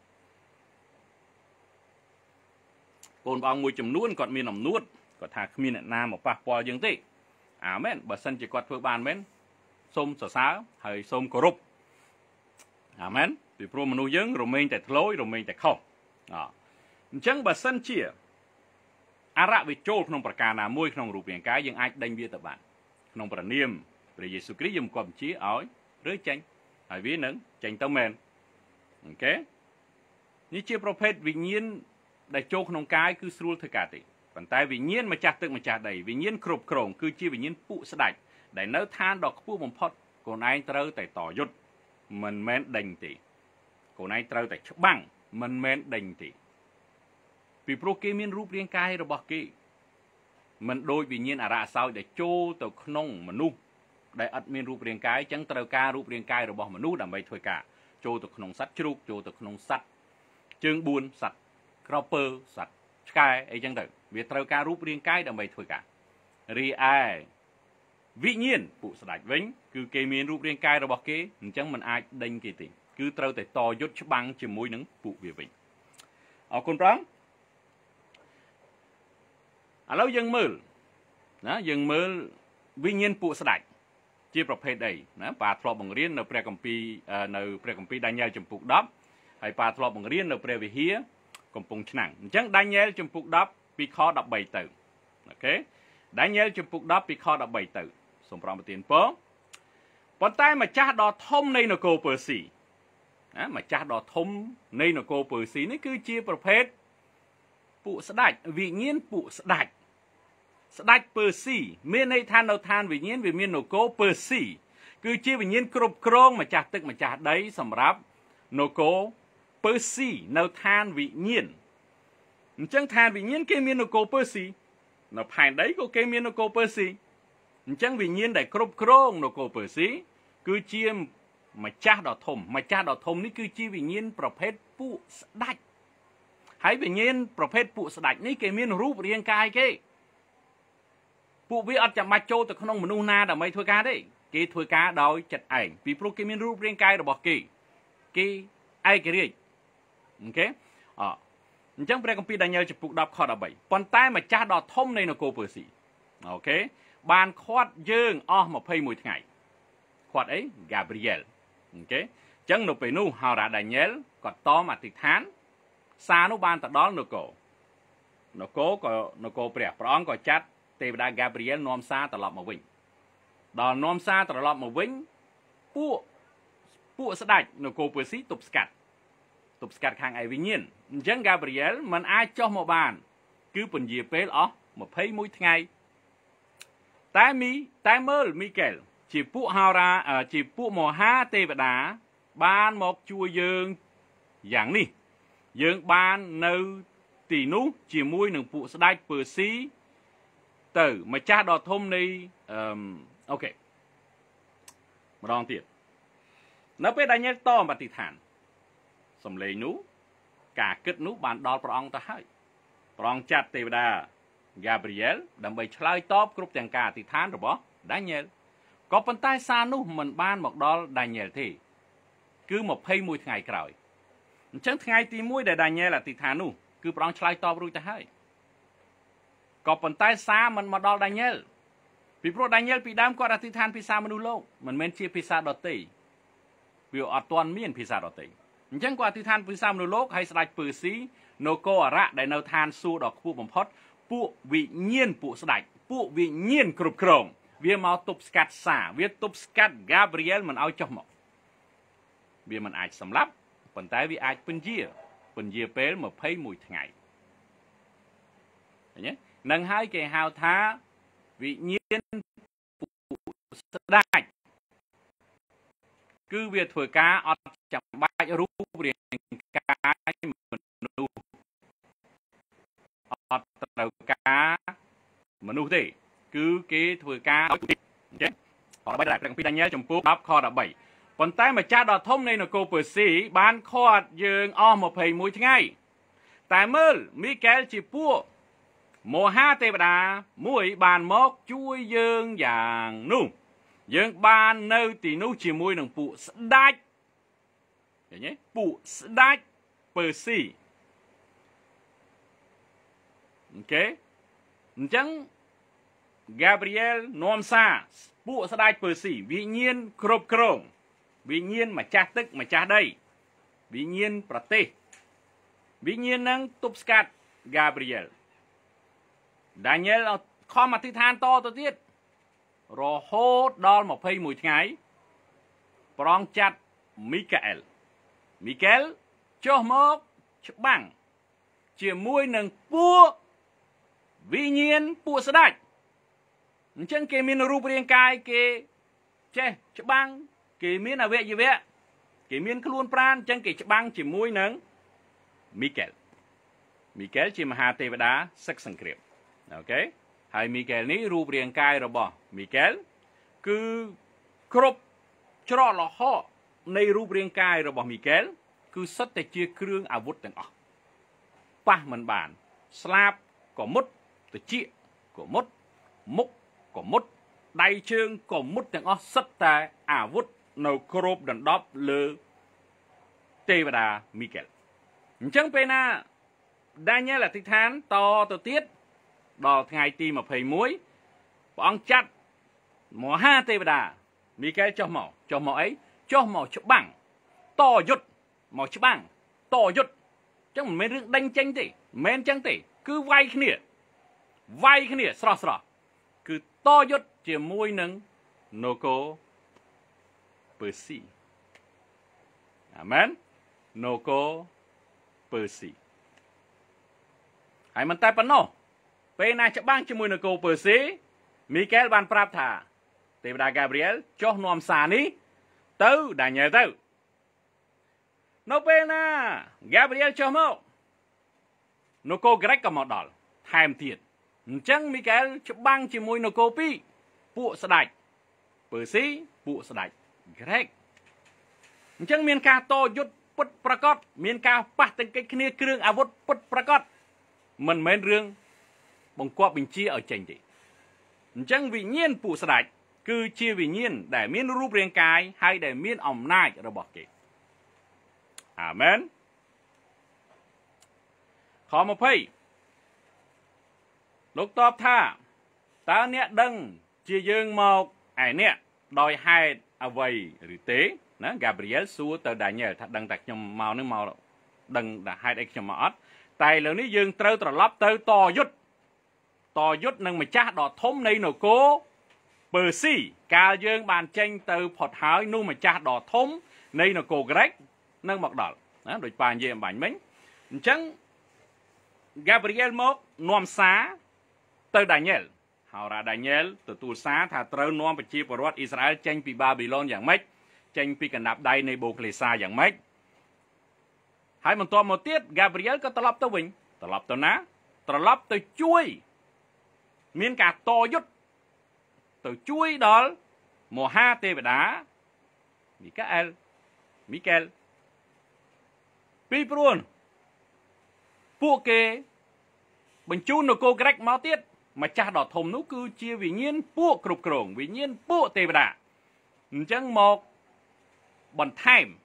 còn bao mùi chùm nuốt còn miền nằm nuốt còn thà miền nam một pa po dương tị amen bà sân chỉ quạt phơi bàn men xôm sờ sá hay xôm cổ rục amen vì pro manu dương rồi mình tại lối rồi mình tại không à chẳng bà sân chia à ra về chỗ không phải cả nào môi không rụp biển cái nhưng ai đánh bia tập bạn không phải niềm về Giêsu Christ dùng cầm chí ỏi rưới tranh hay viết nứng tranh tao men ok như chia prophet vị nhiên đại chỗ không cái cứ sưu thời cả tỷ còn tại vị nhiên mà chặt tự mà chặt đầy vị nhiên cột cồn cứ chia vị nhiên phụ sẽ đạch để nấu than đọc phụ bom pot còn ai trâu tại tỏ dốt mình men đành tỷ còn ai trâu tại chấp bằng mình men đành tỷ vì pro kê miên rúp riêng cái rồi bọc kê mình đôi vị nhiên à ra sao để chỗ tàu không mà nu để ắt miên rúp riêng cái chẳng trâu ca rúp riêng cái rồi bọc mà nu làm bay thôi cả chỗ tàu không sắt chúc chỗ tàu không sắt chương buôn sắt cropper sắt sky ấy chẳng được việc trâu ca rúp riêng cái làm bay thôi cả ri ai vị nhiên phụ sạch vĩnh cứ kê miên rúp riêng cái rồi bọc kê chẳng mình ai đánh kỳ tỷ cứ trâu tại to dốt băng chỉ mũi nứng phụ việc vĩnh ở con trắng à lâu dân mơ đó dân mơ vi nhiên phụ sạch chiaประเภท đây นะ bà ធ្លាប់បង្រៀននៅព្រះគម្ពីរនៅព្រះគម្ពីរ Daniel ចំពុកដប់ហើយ bà ធ្លាប់បង្រៀននៅព្រះវិហារកំពង់ឆ្នាំងអញ្ចឹង Daniel ចំពុកដប់ពីខដប់បីទៅអូខេ Daniel ចំពុកដប់ពីខដប់បីទៅសូមប្រំប្រទានពរប៉ុន្តែម្ចាស់ដ៏ធំនៃនគរពើស៊ីណាម្ចាស់ដ៏ធំនៃនគរពើស៊ីនេះគឺជាប្រភេទពួកស្ដេចវិញ្ញាណពួកស្ដេចស្ដេចពើស៊ីមានន័យថានៅឋានវិញ្ញាណវាមាននគរពើស៊ីគឺជាវិញ្ញាណគ្រប់គ្រងម្ចាស់ទឹកម្ចាស់ដីសម្រាប់នគរពើស៊ីនៅឋានវិញ្ញាណអញ្ចឹងឋានវិញ្ញាណគេមាននគរពើស៊ីនៅផែនដីក៏គេមាននគរពើស៊ីអញ្ចឹងវិញ្ញាណដែលគ្រប់គ្រងនគរពើស៊ីគឺជាម្ចាស់ដ៏ធំម្ចាស់ដ៏ធំនេះគឺជាវិញ្ញាណប្រភេទពួកស្ដេចហើយវិញ្ញាណប្រភេទពួកស្ដេចនេះគេមានរូបរាងកាយគេពួកវាអត់ចាំបាច់ចូលទៅក្នុងមនុស្សណាដើម្បីធ្វើការទេគេធ្វើការដោយចិត្តឯងពីព្រោះគេមានរូបរាងកាយរបស់គេគេឯករាជ្យអូខេអអញ្ចឹងព្រះគម្ពីរ Daniel ចំពុកដប់ខដប់បីប៉ុន្តែម្ចាស់ដ៏ធំនៃនគរពើស៊ីអូខេបានខាត់យើងអស់ម្ភៃមួយថ្ងៃខាត់អី Gabriel អូខេអញ្ចឹងនៅពេលនោះហោរា Daniel គាត់តមអធិដ្ឋានសារនោះបានទៅដល់នគរនគរក៏នគរព្រះព្រះអង្គក៏ចាត់ទេវតា Gabriel នាំសារត្រឡប់មកវិញដល់នាំសារត្រឡប់មកវិញពួកពួកស្ដេចនគរពើស៊ីទប់ស្កាត់ទប់ស្កាត់ខាងឯវិញ្ញាណអញ្ចឹង Gabriel មិនអាចចុះមកបានគឺពន្យាពេលអស់ម្ភៃមួយថ្ងៃតែមីតែមើលមីកែលជាពួកហោរាជាពួកមហាទេវតាបានមកជួយយើងយ៉ាងនេះយើងបាននៅទីនោះជាមួយនឹងពួកស្ដេចពើស៊ីទៅម្ចាស់ដ៏ធំនៃអឺអូខេម្ដងទៀតនៅពេលដែលញ៉ែតអធិដ្ឋានសំឡេងនោះការគិតនោះបានដល់ព្រះអង្គទៅហើយព្រះអង្គចាត់ទេវតា Gabriel ដើម្បីឆ្លើយតបគ្រប់ទាំងការអធិដ្ឋានរបស់ Daniel ក៏ប៉ុន្តែសារនោះមិនបានមកដល់ Daniel ទេគឺម្ភៃមួយថ្ងៃក្រោយអញ្ចឹងថ្ងៃទីមួយដែល Daniel អធិដ្ឋាននោះគឺព្រះអង្គឆ្លើយតបរួចទៅហើយក៏ប៉ុន្តែសារមិនមកដល់ Daniel ពីព្រោះ Daniel ពីដើមគាត់អធិដ្ឋានភាសាមនុស្សលោកមិនមែនជាភាសាដទៃវាអត់ទាន់មានភាសាដទៃអញ្ចឹងគាត់អធិដ្ឋានភាសាមនុស្សលោកហើយស្ដេចពើស៊ីនគរអរៈដែលនៅឋានសួគ៌ដ៏ខ្ពស់បំផុតពួកវិញ្ញាណពួកស្ដេចពួកវិញ្ញាណគ្រប់គ្រងវាមកទប់ស្កាត់សារវាទប់ស្កាត់ Gabriel មិនឲ្យចុះមកវាមិនអាចសម្លាប់ប៉ុន្តែវាអាចពន្យាពន្យាពេលម្ភៃមួយថ្ងៃឃើញទេនឹងហើយគេហៅថាវិញ្ញាណពួកស្ដេច cứ việc thừa cá ọt chẳng bách rú riêng cái mình nu ọt đầu cá mình nu thế cứ cái thừa cá chết họ bây lại đang phi nhớ trong phút đáp kho đã bảy còn tay mà cha đọt thông này là cô bờ sĩ bán kho dương o một thầy mũi ngay tại mơ Michael chỉ pua mùa ha tê đà mũi bàn mốc chui dương vàng nu dương ban nơi tỷ nu chỉ mũi nằng phụ đách vậy nhé phụ đách bờ sĩ ok chẳng Gabriel nom sa phụ đách bờ sĩ vì nhiên krop krong vì nhiên mà cha tức mà cha đây vì nhiên prate vì nhiên năng tụp scat Gabriel Daniel khó mà thi than to tôi tiết rồi hốt đo một phây mùi ngày prong chặt Michael Michael cho mốc cho bằng chỉ mùi nâng pua vì nhiên pua sơ đạch chân kê miên rụp riêng cai kê chê cho bằng kê miên là vệ gì vệ kê miên cứ luôn pran chân kê cho bằng chỉ mùi nâng Michael Michael chỉ mà hà tê và đá sắc sẵn kiệp ok hai Michael ní rụp riêng cai rồi bỏ Michael cứ krop cho là họในรูปเรียงกายរបស់មីកែលគឺសុទ្ធតែជាគ្រឿងអាវុធទាំងអស់ប៉ះមិនបានស្លាបក៏មុតត្រចៀកក៏មុតមុខក៏មុតដៃជើងក៏មុតទាំងអស់សុទ្ធតែអាវុធនៅគ្របដណ្ដប់លើទេវតាមីកែលអញ្ចឹងពេលណាដានីយ៉ែលអធិដ្ឋានតទៅទៀតដល់ថ្ងៃទីยี่สิบเอ็ดព្រះអង្គចាត់មហាទេវតាមីកែលចុះមកចុះមកអីចុះមកច្បាំងតយុទ្ធមកច្បាំងតយុទ្ធចឹងមិនមែនរឿងដេញចេញទេមិនមែនចឹងទេគឺវាយគ្នាវាយគ្នាស្រស់ស្រស់គឺតយុទ្ធជាមួយនឹងនគរពើស៊ីអាមែននគរពើស៊ីហើយមិនតែប៉ុណ្ណោះពេលណាច្បាំងជាមួយនគរពើស៊ីមីកែលបានប្រាប់ថាទេវតាហ្គាប្រីអែលចុះនាំសារនេះទៅដានីយ៉ែលទៅនៅពេលណា Gabriel ចុះមកនគរក្រិកក៏មកដល់ថែមទៀតអញ្ចឹងមីកែលច្បាំងជាមួយនគរពីរពួកស្ដេចពើស៊ីពួកស្ដេចក្រិកអញ្ចឹងមានការតយុទ្ធពុតប្រកបមានការប៉ះទង្គិចគ្នាគ្រឿងអាវុធពុតប្រកបមិនមែនរឿងបង្គាប់បញ្ជាឲ្យចេញទេអញ្ចឹងវិញ្ញាណពួកស្ដេចគឺជាវិញ្ញាណដែលមានរូបរាងកាយហើយដែលមានអំណាចរបស់គេអាមែនខยี่สิบលោកតបថាតើអ្នកដឹងជាយើងមកឯអ្នកដោយហេតុអ្វីឬទេណា Gabriel សួរទៅ Daniel ថាដឹងតែខ្ញុំមកនឹងមកដឹងតែហេតុអីខ្ញុំមកអត់តែឥឡូវនេះយើងត្រូវត្រឡប់ទៅតយុទ្ធតយុទ្ធនឹងម្ចាស់ដ៏ធំនៃនគរពើស៊ីកាលយើងបានចេញទៅផុតហើយនោះម្ចាស់ដ៏ធំនៃនគរក្រិកនឹងមកដល់ណាដូចប៉ានិយាយអំបញ្ញមិញអញ្ចឹង Gabriel មកនាំសារទៅ Daniel ហើយរ៉ា Daniel ទទួលសារថាត្រូវនាំប្រជាពលរដ្ឋអ៊ីស្រាអែលចេញពីបាប៊ីឡូនយ៉ាងម៉េចចេញពីកណ្ដាប់ដៃនៃបូក្លេសាយ៉ាងម៉េចហើយបន្ទាប់មកទៀត Gabriel ក៏ត្រឡប់ទៅវិញត្រឡប់ទៅណាត្រឡប់ទៅជួយមានការតយុទ្ធទៅជួយដល់មហាទេវតាមីកាអែលមីកែលពីព្រោះពួកគេបញ្ជូននគរក្រិកមកទៀតម្ចាស់ដ៏ធំនោះគឺជាវិញ្ញាណពួកគ្រប់គ្រងវិញ្ញាណពួកទេវតាអញ្ចឹងមកបន្ថែម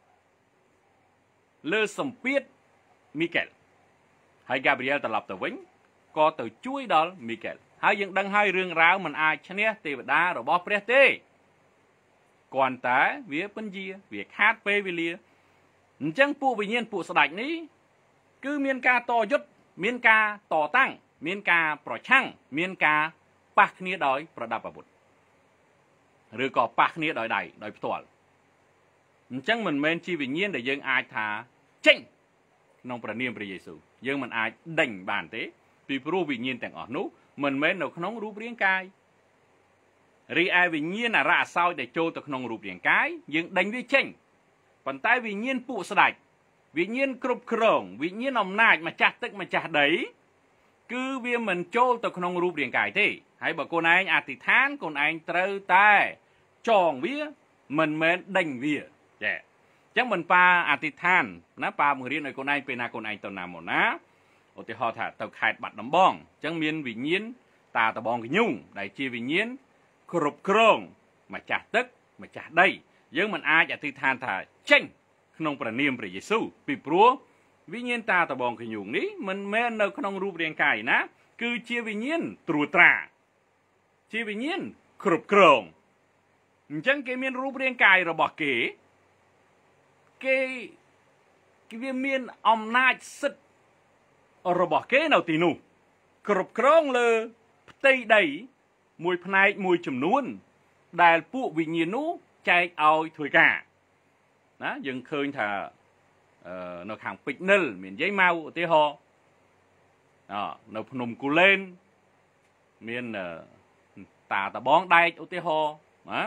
លើសម្ពាធមីកែលហើយ Gabriel ត្រឡប់ទៅវិញក៏ទៅជួយដល់មីកែលហើយយើងដឹងហើយរឿងរ៉ាវមិនអាចឈ្នះទេវតារបស់ព្រះទេគ្រាន់តែវាពន្យាវាខាតពេលវេលាអញ្ចឹងពួកវិញ្ញាណពួកស្ដេចនេះគឺមានការតយុទ្ធមានការតតាំងមានការប្រឆាំងមានការប៉ះគ្នាដោយប្រដាប់អាវុធឬក៏ប៉ះគ្នាដោយដៃដោយផ្ទាល់អញ្ចឹងមិនមែនជាវិញ្ញាណដែលយើងអាចថាចេញក្នុងព្រះនាមព្រះយេស៊ូវយើងមិនអាចដេញបានទេពីព្រោះវិញ្ញាណទាំងអស់នោះមិនមែននៅក្នុងរូបរាងកាយរីឯវិញ្ញាណអរៈអសោចដែលចូលទៅក្នុងរូបរាងកាយយើងដេញវាចេញប៉ុន្តែវិញ្ញាណពួកស្ដេចវិញ្ញាណគ្រប់គ្រងវិញ្ញាណអំណាចម្ចាស់ទឹកម្ចាស់ដីគឺវាមិនចូលទៅក្នុងរូបរាងកាយទេហើយបើកូនឯងអធិដ្ឋានកូនឯងត្រូវតែចងវាមិនមែនដេញវាចាអញ្ចឹងមិនប៉ាអធិដ្ឋានណាប៉ាបង្រៀនឲ្យកូនឯងពេលណាកូនឯងទៅណាមកណាឧទាហរណ៍ថាទៅខេត្តបាត់ដំបងអញ្ចឹងមានវិញ្ញាណតាតបងកញុងដែលជាវិញ្ញាណគ្រប់គ្រងម្ចាស់ទឹកម្ចាស់ដីយើងមិនអាចអធិដ្ឋានថាចេញក្នុងព្រះនាមព្រះយេស៊ូវពីព្រោះវិញ្ញាណតាតបងកញុងនេះមិនមែននៅក្នុងរូបរាងកាយណាគឺជាវិញ្ញាណត្រួតត្រាជាវិញ្ញាណគ្រប់គ្រងអញ្ចឹងគេមានរូបរាងកាយរបស់គេគេគេវាមានអំណាចសិទ្ធិរបស់គេនៅទីនោះគ្រប់គ្រងលើផ្ទៃដីមួយផ្នែកមួយចំនួនដែលពួកវិញ្ញាណនោះចែកឲ្យធ្វើការណាយើងឃើញថានៅខាងពេជ្រនិលមានយាយម៉ៅឧទាហរណ៍នៅភ្នំគូលែនមានតាតបងដែកឧទាហរណ៍ណា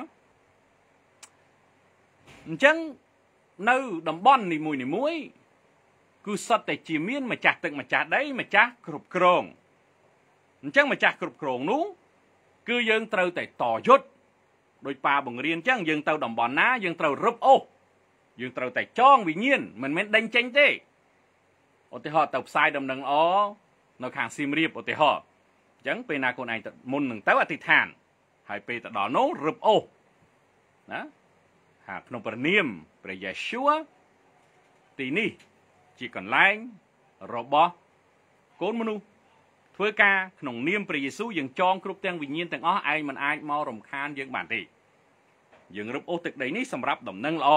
អញ្ចឹងនៅតំបន់នីមួយនីមួយគឺសុទ្ធតែជាមានម្ចាស់ទឹកម្ចាស់ដីម្ចាស់គ្រប់គ្រងអញ្ចឹងម្ចាស់គ្រប់គ្រងនោះគឺយើងត្រូវតែតយុទ្ធដោយប៉ាបង្រៀនអញ្ចឹងយើងទៅតំបន់ណាយើងត្រូវរឹបអូសយើងត្រូវតែចងវិញ្ញាណមិនមែនដេញចេញទេឧទាហរណ៍ទៅផ្សាយដំណឹងល្អនៅខាងសៀមរាបឧទាហរណ៍អញ្ចឹងពេលណាកូនឯងមុននឹងទៅអធិដ្ឋានហើយពេលទៅដល់នោះរឹបអូសណាហាក្នុងព្រះនាមព្រះយេស៊ូវទីនេះជាកន្លែងរបស់កូនមនុស្សធ្វើការក្នុងនាមព្រះយេស៊ូវយើងចងគ្រប់ទាំងវិញ្ញាណទាំងអស់ឯងមិនអាចមករំខានយើងបានទេយើងរឹបអូសទឹកដីនេះសម្រាប់ដំណឹងល្អ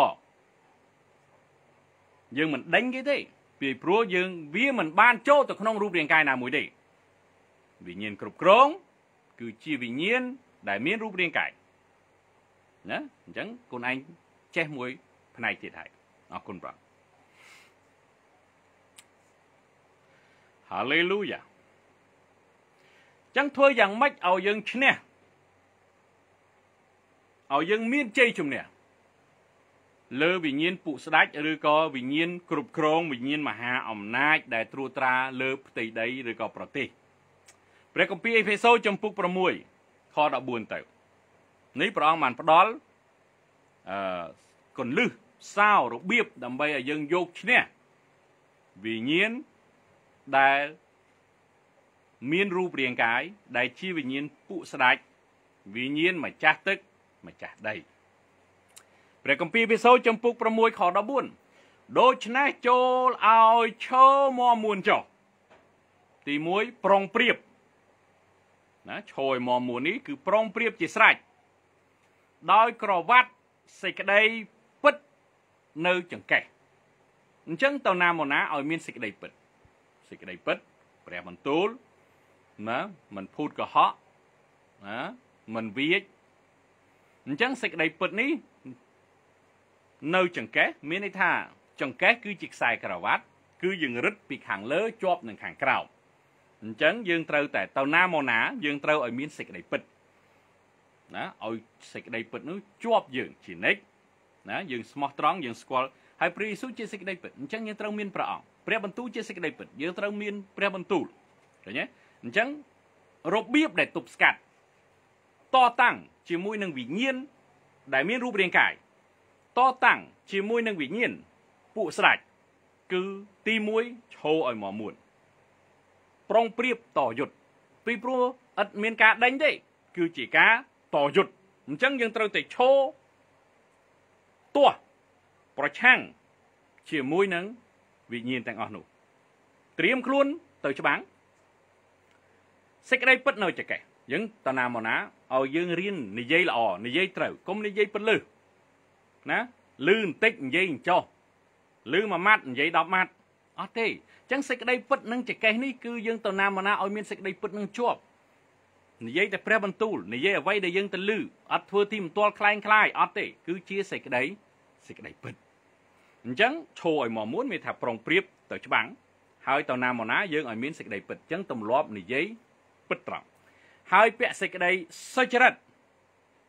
យើងមិនដេញគេទេពីព្រោះយើងវាមិនបានចូលទៅក្នុងរូបរាងកាយណាមួយទេវិញ្ញាណគ្រប់គ្រងគឺជាវិញ្ញាណដែលមានរូបរាងកាយណាអញ្ចឹងកូនឯងចេះមួយផ្នែកទៀតហើយអរគុណបាទ Hallelujah ចឹងធ្វើយ៉ាងម៉េចឲ្យយើងឈ្នះឲ្យយើងមានជ័យជំនះលើវិញ្ញាណពួកស្ដេចឬក៏វិញ្ញាណគ្រប់គ្រងវិញ្ញាណមហាអំណាចដែលត្រួតត្រាលើផ្ទៃដីឬក៏ប្រទេសព្រះគម្ពីរអេផេសូចំពុក៦ខដប់បួនទៅនេះព្រះអង្គបានផ្ដល់អឺគន្លឹះសោរបៀបដើម្បីឲ្យយើងយកឈ្នះវិញ្ញាណដែលមានរូបរាងកាយដែលជាវិញ្ញាណពួកស្ដេចវិញ្ញាណម្ចាស់ទឹកម្ចាស់ដីព្រះគម្ពីរអេផេសូចំពុក៦ខដប់បួនដូច្នេះចូលឲ្យឈរមាំមួនចុះទីមួយប្រុងប្រៀបណាឈរឲ្យមាំមួននេះគឺប្រុងប្រៀបជាស្រេចដោយក្រវ៉ាត់សេចក្តីពិតនៅចង្កេះអញ្ចឹងទៅណាមកណាឲ្យមានសេចក្តីពិតសេចក្តីពិតព្រះបន្ទូលណាមិនភូតកុហកណាមិនវាចអញ្ចឹងសេចក្តីពិតនេះនៅចង្កេះមានន័យថាចង្កេះគឺជាខ្សែក្រវ៉ាត់គឺយើងរឹតពីខាងលើជាប់នឹងខាងក្រោមអញ្ចឹងយើងត្រូវតែទៅណាមកណាយើងត្រូវឲ្យមានសេចក្តីពិតណាឲ្យសេចក្តីពិតនោះជាប់យើងជានិច្ចណាយើងស្មោះត្រង់យើងស្គាល់ហើយព្រះយេស៊ូវជាសេចក្តីពិតអញ្ចឹងយើងត្រូវមានព្រះអង្គព្រះបន្ទូលជាសេចក្តីពិតយើងត្រូវមានព្រះបន្ទូលឃើញទេអញ្ចឹងរបៀបដែលទប់ស្កាត់តតាំងជាមួយនឹងវិញ្ញាណដែលមានរូបរាងកាយតតាំងជាមួយនឹងវិញ្ញាណពួកស្ដេចគឺទីមួយឈរឲ្យមកមួនប្រុងប្រៀបតយុទ្ធពីព្រោះឥតមានការដេញទេគឺជាការតយុទ្ធអញ្ចឹងយើងត្រូវតែឈរទាស់ប្រឆាំងជាមួយនឹងវិញ្ញាណទាំងអស់នោះត្រៀមខ្លួនទៅច្បាំងសេចក្តីពិតនៅចង្កេះយើងតណាមកណាឲ្យយើងរៀននិយាយល្អនិយាយត្រូវកុំនិយាយពិតលឺណាលឺបន្តិចនិយាយចោះលឺមួយម៉ាត់និយាយដប់ម៉ាត់អត់ទេអញ្ចឹងសេចក្តីពិតនឹងចង្កេះនេះគឺយើងតណាមកណាឲ្យមានសេចក្តីពិតនឹងជាប់និយាយតែព្រះបន្ទូលនិយាយអ្វីដែលយើងទៅលឺអត់ធ្វើទីមន្ទល់คล้ายคล้ายអត់ទេគឺជាសេចក្តីសេចក្តីពិតអញ្ចឹងឈរឲ្យមកមួនមានថាប្រុងប្រៀបទៅច្បាំងហើយតណាមកណាយើងឲ្យមានសេចក្តីពិតអញ្ចឹងទម្លាប់និយាយពិតត្រង់ហើយពាក្យសេចក្តីសុចរិត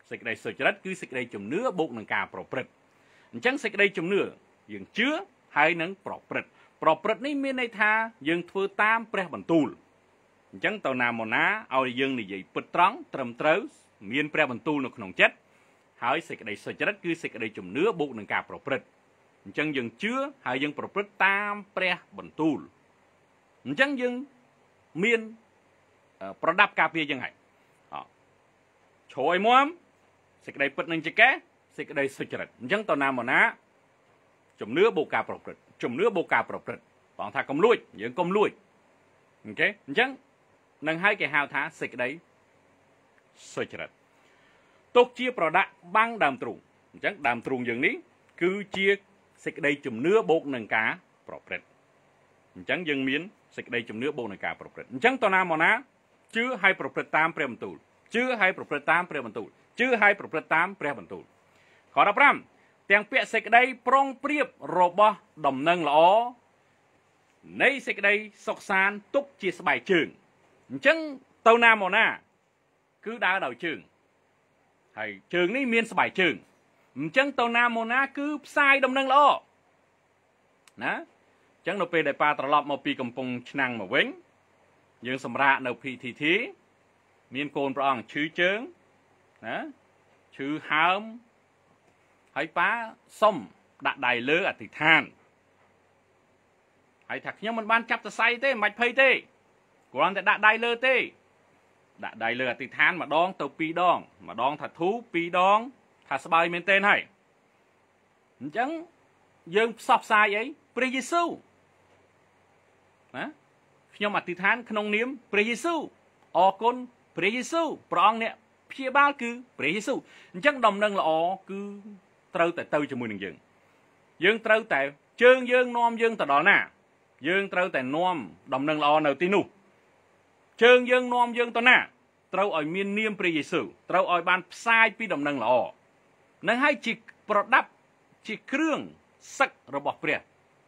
សេចក្តីសុចរិតគឺសេចក្តីជំនឿបូកនឹងការប្រព្រឹត្តអញ្ចឹងសេចក្តីជំនឿយើងជឿហើយនឹងប្រព្រឹត្តប្រព្រឹត្តនេះមានន័យថាយើងធ្វើតាមព្រះបន្ទូលអញ្ចឹងតើណាមកណាឲ្យយើងនិយាយពិតត្រង់ត្រឹមត្រូវមានព្រះបន្ទូលនៅក្នុងចិត្តហើយសេចក្តីសុចរិតគឺសេចក្តីជំនឿបូកនឹងការប្រព្រឹត្តអញ្ចឹងយើងជឿហើយយើងប្រព្រឹត្តតាមព្រះបន្ទូលអញ្ចឹងយើងមានប្រដាប់ការពារយ៉ាងហ៎ឈរឲ្យមាំសេចក្តីពិតនឹងចកេះសេចក្តីសុចរិតអញ្ចឹងតើណាមកណាជំនឿបូកការប្រព្រឹត្តជំនឿបូកការប្រព្រឹត្តបងថាកុំលួចយើងកុំលួចអូខេអញ្ចឹងនឹងឲ្យគេហៅថាសេចក្តីសុចរិតទុកជាប្រដាក់បាំងដើមទ្រូងអញ្ចឹងដើមទ្រូងយើងនេះគឺជាសេចក្តីជំនឿបូកនឹងការប្រព្រឹត្តអញ្ចឹងយើងមានសេចក្តីជំនឿបូកនឹងការប្រព្រឹត្តអញ្ចឹងតើណាមកណាជឿឲ្យប្រព្រឹត្តតាមព្រះបន្ទូលជឿឲ្យប្រព្រឹត្តតាមព្រះបន្ទូលជឿឲ្យប្រព្រឹត្តតាមព្រះបន្ទូលខដប់ប្រាំទាំងពាក្យសេចក្តីប្រុងប្រៀបរបស់ដំណឹងល្អនៃសេចក្តីសុខសាន្តទុកជាស្បែកជើងអញ្ចឹងទៅណាមកណាគឺដើរដោយជើងហើយជើងនេះមានស្បែកជើងអញ្ចឹងទៅណាមកណាគឺផ្សាយដំណឹងល្អណាអញ្ចឹងនៅពេលដែលប៉ាត្រឡប់មកពីកំពង់ឆ្នាំងមកវិញយើងសម្រាកនៅ พี ที ที មានកូនព្រះអង្គឈឺជើងណាឈឺហើមហើយប៉ាសុំដាក់ដៃលើអធិដ្ឋានហើយថាខ្ញុំមិនបានចាប់សរសៃទេមិនបាច់ភ័យទេគ្រាន់តែដាក់ដៃលើទេដាក់ដៃលើអធិដ្ឋានម្ដងទៅពីរដងម្ដងថាធូពីរដងថាស្បើយមែនទេហើយអញ្ចឹងយើងផ្សព្វផ្សាយអីព្រះយេស៊ូវណាខ្ញុំអធិដ្ឋានក្នុងនាមព្រះយេស៊ូវអរគុណព្រះយេស៊ូវព្រះអង្គអ្នកព្យាបាលគឺព្រះយេស៊ូវអញ្ចឹងដំណឹងល្អគឺត្រូវតែទៅជាមួយនឹងយើងយើងត្រូវតែជើងយើងនាំយើងទៅដល់ណាយើងត្រូវតែនាំដំណឹងល្អនៅទីនោះជើងយើងនាំយើងទៅណាត្រូវឲ្យមាននាមព្រះយេស៊ូវត្រូវឲ្យបានផ្សាយពីដំណឹងល្អនឹងហើយជាប្រដាប់ជាគ្រឿងសឹករបស់ព្រះ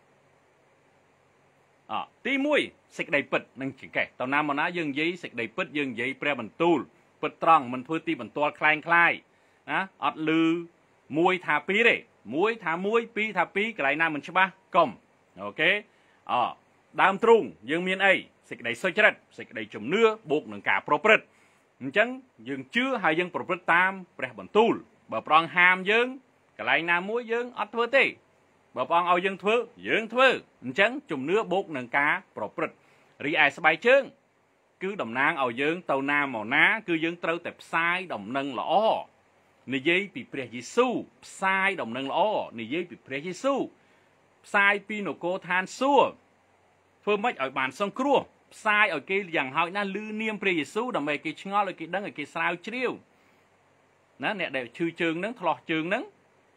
អទីមួយសេចក្តីពិតនឹងចង្កេះតើណាមកណាយើងនិយាយសេចក្តីពិតយើងនិយាយព្រះបន្ទូលពិតត្រង់មិនធ្វើទីបន្ទាល់คล้ายคล้ายណាអត់លឺមួយថាពីរទេមួយថាមួយពីរថាពីរកន្លែងណាមិនច្បាស់កុំអូខេអដើមទ្រូងយើងមានអីសេចក្តីសុចរិតសេចក្តីជំនឿបូកនឹងការប្រព្រឹត្តអញ្ចឹងយើងជឿហើយយើងប្រព្រឹត្តតាមព្រះបន្ទូលបើព្រះអង្គហាមយើងកន្លែងណាមួយយើងអត់ធ្វើទេបើព្រះអង្គឲ្យយើងធ្វើយើងធ្វើអញ្ចឹងជំនឿបូកនឹងការប្រព្រឹត្តរីឯស្បែកជើងគឺតំណាងឲ្យយើងទៅណាមកណាគឺយើងត្រូវតែផ្សាយដំណឹងល្អនិយាយពីព្រះយេស៊ូវផ្សាយដំណឹងល្អនិយាយពីព្រះយេស៊ូវផ្សាយពីនគរឋានសួគ៌ធ្វើម៉េចឲ្យបានសង្គ្រោះផ្សាយឲ្យគេយ៉ាងហោចណាស់ឮនាមព្រះយេស៊ូវដើម្បីគេឆ្ងល់ឲ្យគេដឹងឲ្យគេស្រាវជ្រាវណាអ្នកដែលឈឺជើងហ្នឹងឆ្លោះជើងហ្នឹង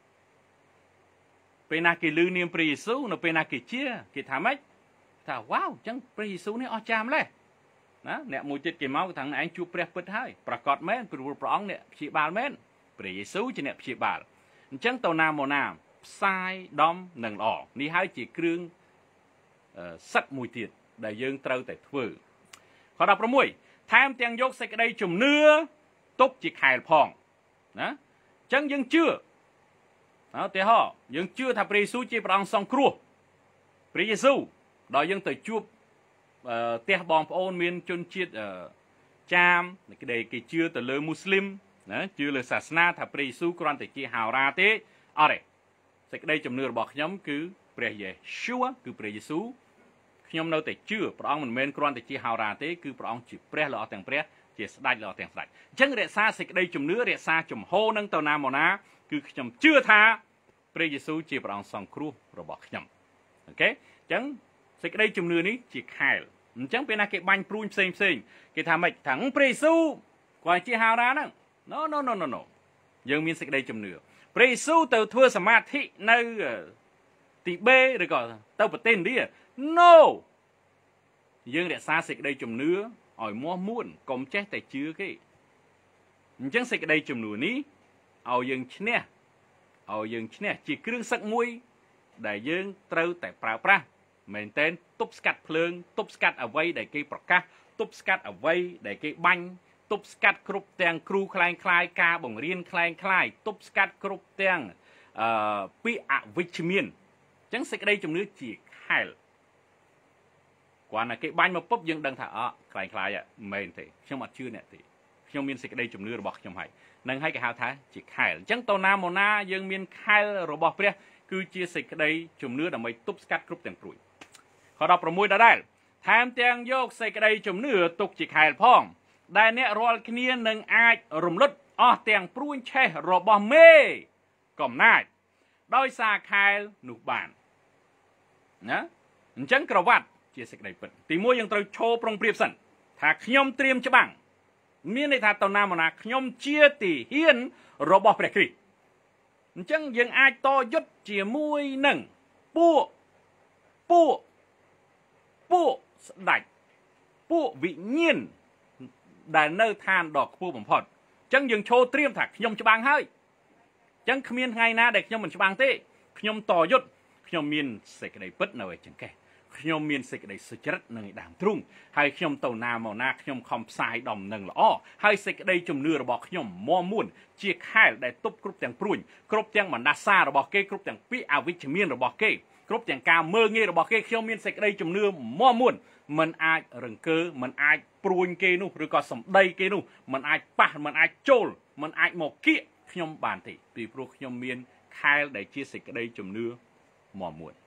ពេលណាគេឮនាមព្រះយេស៊ូវនៅពេលណាគេជាគេថាម៉េចថាវ៉ាវអញ្ចឹងព្រះយេស៊ូវនេះអស្ចារ្យម្ល៉េះណាអ្នកមួយចិត្តគេមកថាឯងជួបព្រះពិតហើយប្រកាសមែនព្រោះព្រះអង្គអ្នកព្យាបាលមែនព្រះយេស៊ូវជាអ្នកព្យាបាលអញ្ចឹងទៅណាមកណាផ្សាយដំនឹងល្អនេះហើយជាគ្រឿងសឹកមួយទៀតដែលយើងត្រូវតែធ្វើខដប់ប្រាំមួយថែមទាំងយកសេចក្តីជំនឿទុកជាខែលផងណាអញ្ចឹងយើងជឿឧទាហរណ៍យើងជឿថាព្រះយេស៊ូវជាព្រះអង្គសង្គ្រោះព្រះយេស៊ូវដល់យើងទៅជួបផ្ទះបងប្អូនមានជនជាតិចាមដែលគេជឿទៅលើមូស្លីមណាជឿលើសាសនាថាព្រះយេស៊ូវគ្រាន់តែជាហោរាទេអត់ទេសេចក្តីជំនឿរបស់ខ្ញុំគឺព្រះយេស៊ូវគឺព្រះយេស៊ូវខ្ញុំនៅតែជឿព្រះអង្គមិនមែនគ្រាន់តែជាហោរាទេគឺព្រះអង្គជាព្រះល្អទាំងព្រះជាស្ដេចល្អទាំងស្ដេចអញ្ចឹងរក្សាសេចក្តីជំនឿរក្សាជំហរនឹងទៅណាមកណាគឺខ្ញុំជឿថាព្រះយេស៊ូវជាព្រះអង្គសង្គ្រោះរបស់ខ្ញុំអូខេអញ្ចឹងសេចក្តីជំនឿនេះជាខែលអញ្ចឹងពេលណាគេបាញ់ព្រួញផ្សេងផ្សេងគេថាម៉េចថាព្រះយេស៊ូវគាត់ជាហោរាហ្នឹង no no no no no យើងមានសេចក្តីជំនឿព្រះយេស៊ូវទៅធ្វើសមាធិនៅទីបេឬក៏ទៅប្រទេសឥណ្ឌា no យើងរក្សាសេចក្តីជំនឿឲ្យមាស់មួនកុំចេះតែជឿគេអញ្ចឹងសេចក្តីជំនឿនេះឲ្យយើងឈ្នះឲ្យយើងឈ្នះជាគ្រឿងសឹកមួយដែលយើងត្រូវតែប្រើប្រាស់មែនទែនទប់ស្កាត់ភ្លើងទប់ស្កាត់អ្វីដែលគេប្រកាសទប់ស្កាត់អ្វីដែលគេបាញ់ទប់ស្កាត់គ្រប់ទាំងគ្រូខ្លែងខ្លាយការបង្រៀនខ្លែងខ្លាយទប់ស្កាត់គ្រប់ទាំងអឺពីអវិជ្ជមានអញ្ចឹងសេចក្តីជំនឿជាខែលគាត់ណាគេបាញ់មកពុបយើងដឹងថាអខ្លែងខ្លាយមិនមែនទេខ្ញុំអត់ជឿអ្នកទេខ្ញុំមានសេចក្តីជំនឿរបស់ខ្ញុំហើយនឹងហើយគេហៅថាជាខែលអញ្ចឹងតណាមកណាយើងមានខែលរបស់ព្រះគឺជាសេចក្តីជំនឿដើម្បីទប់ស្កាត់គ្រប់ទាំងព្រួយខដប់6ដដែលថែមទាំងយកសេចក្តីជំនឿទុកជាខែលផងដែលអ្នករាល់គ្នានឹងអាចរំលត់អស់ទាំងព្រួយឆេះរបស់មេកំណាចដោយសារខែលនោះបានណាអញ្ចឹងក្រវ៉ាត់ជាសេចក្តីពិតទីមួយយើងត្រូវឈរប្រុងប្រៀបសិនថាខ្ញុំត្រៀមច្បាំងមានន័យថាតណាមកណាខ្ញុំជាទីហ៊ានរបស់ព្រះគ្រីស្ទអញ្ចឹងយើងអាចតយុទ្ធជាមួយនឹងពួកពួកពួកស្ដេចពួកវិញ្ញាណដែលនៅឋានដ៏ខ្ពស់បំផុតអញ្ចឹងយើងឈរត្រៀមថាខ្ញុំច្បាំងហើយអញ្ចឹងគ្មានថ្ងៃណាដែលខ្ញុំមិនច្បាំងទេខ្ញុំតយុទ្ធខ្ញុំមានសេចក្តីពិតនៅឯចង្កេះខ្ញុំមានសេចក្តីសុចរិតនៅឯដើមទ្រូងហើយខ្ញុំទៅណាមកណាខ្ញុំខំផ្សាយដំណឹងល្អហើយសេចក្តីជំនឿរបស់ខ្ញុំមមួនជាខែលដែលទប់គ្រប់ទាំងព្រួយគ្រប់ទាំងបណ្ដាសារបស់គេគ្រប់ទាំងពាក្យអវិជ្ជមានរបស់គេគ្រប់ទាំងការមើលងាយរបស់គេខ្ញុំមានសេចក្តីជំនឿមមួនមិនអាចរង្គើមិនអាចព្រួញគេនោះឬក៏សម្ដីគេនោះមិនអាចប៉ះមិនអាចចូលមិនអាចមកគៀកខ្ញុំបានទេពីព្រោះខ្ញុំមានខែលដែលជាសេចក្តីជំនឿមមួន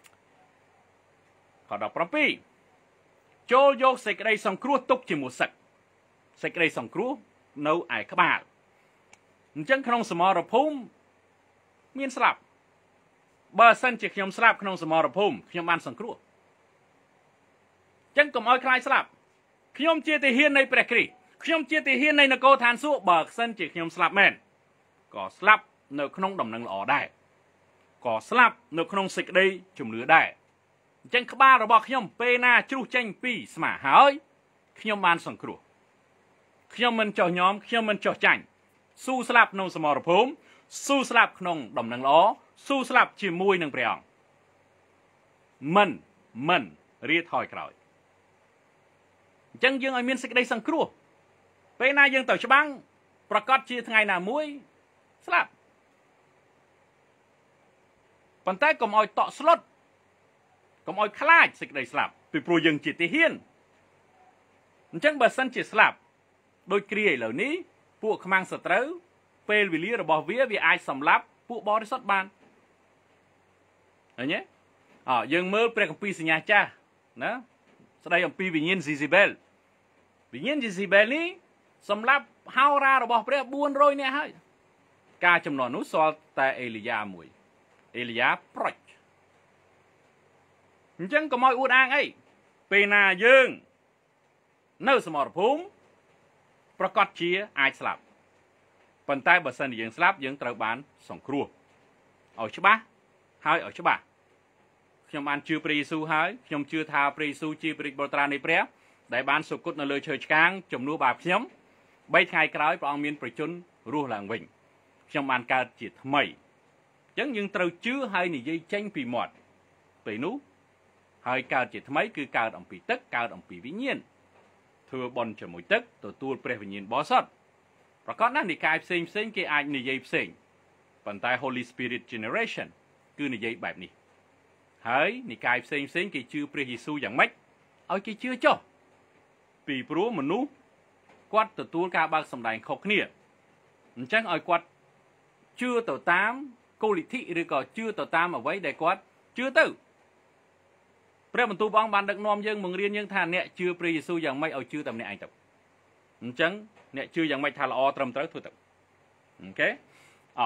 ខដប់7ចូលយកសេចក្តីសង្គ្រោះទុកជាមួយសឹកសេចក្តីសង្គ្រោះនៅឯក្បាលអញ្ចឹងក្នុងសមរភូមិមានស្លាប់បើសិនជាខ្ញុំស្លាប់ក្នុងសមរភូមិខ្ញុំបានសង្គ្រោះអញ្ចឹងកុំឲ្យខ្លាចស្លាប់ខ្ញុំជាទាហាននៃព្រះគ្រីស្ទខ្ញុំជាទាហាននៃនគរឋានសួគ៌បើសិនជាខ្ញុំស្លាប់មែនក៏ស្លាប់នៅក្នុងដំណឹងល្អដែរក៏ស្លាប់នៅក្នុងសេចក្តីជំនឿដែរអញ្ចឹងក្បាលរបស់ខ្ញុំពេលណាជ្រុះចេញពីស្មាហើយខ្ញុំបានសង្គ្រោះខ្ញុំមិនចោះញោមខ្ញុំមិនចោះចាញ់ស៊ូស្លាប់ក្នុងសមរភូមិស៊ូស្លាប់ក្នុងដំណឹងល្អស៊ូស្លាប់ជាមួយនឹងព្រះអង្គមិនមិនរៀតថយក្រោយអញ្ចឹងយើងឲ្យមានសេចក្តីសង្គ្រោះពេលណាយើងទៅច្បាំងប្រកាសជាថ្ងៃណាមួយស្លាប់ប៉ុន្តែកុំឲ្យតក់ស្លុតកុំឲ្យខ្លាចសេចក្តីស្លាប់ពីព្រោះយើងជាទាហានអញ្ចឹងបើសិនជាស្លាប់ដូចគ្រាឥឡូវនេះពួកខ្មាំងសត្រូវពេលវេលារបស់វាវាអាចសម្លាប់ពួកបរិសុទ្ធបានឃើញទេអើយើងមើលព្រះគម្ពីរសញ្ញាចាស់ណាស្ដីអំពីវិញ្ញាណស៊ីស៊ីបែលវិញ្ញាណស៊ីស៊ីបែលនេះសម្លាប់ហោរារបស់ព្រះបួនរយនាក់ហើយការចំនួននោះសល់តែអេលីយ៉ាមួយអេលីយ៉ាប្រុចអញ្ចឹងកុំឲ្យអួតអាងអីពេលណាយើងនៅសមរភូមិប្រកាសជាអាចស្លាប់ប៉ុន្តែបើសិនជាយើងស្លាប់យើងត្រូវបានសង្គ្រោះឲ្យច្បាស់ហើយឲ្យច្បាស់ខ្ញុំបានជឿព្រះយេស៊ូវហើយខ្ញុំជឿថាព្រះយេស៊ូវជាព្រះបុត្រានៃព្រះដែលបានសុគតនៅលើឈើឆ្កាងជំនួសបាបខ្ញុំបីថ្ងៃក្រោយព្រះអង្គមានប្រជញ្ញរស់ឡើងវិញខ្ញុំបានកើតជាថ្មីអញ្ចឹងយើងត្រូវជឿហើយនិយាយចេញពីមាត់ពេលនោះហើយកើតជាថ្មីគឺកើតអំពីទឹកកើតអំពីវិញ្ញាណធ្វើបុណ្យជាមួយទឹកទទួលព្រះវិញ្ញាណបរិសុទ្ធប្រកបណាស់និកាយផ្សេងផ្សេងគេអាចនិយាយផ្សេងប៉ុន្តែ Holy Spirit Generation គឺនិយាយបែបនេះហើយនិកាយផ្សេងផ្សេងគេជឿព្រះយេស៊ូវយ៉ាងម៉េចឲ្យគេជឿចុះពីព្រោះមនុស្សគាត់ទទួលការបើកសម្ដែងខុសគ្នាអញ្ចឹងឲ្យគាត់ជឿទៅតាមគោលលទ្ធិឬក៏ជឿទៅតាមអ្វីដែលគាត់ជឿទៅព្រះបន្ទូលព្រះអង្គបានដឹកនាំយើងបង្រៀនយើងថាអ្នកជឿព្រះយេស៊ូវយ៉ាងម៉េចឲ្យជឿតែម្នាក់ឯងទៅអញ្ចឹងអ្នកជឿយ៉ាងម៉េចថាល្អត្រឹមត្រូវធ្វើទៅអូខេអ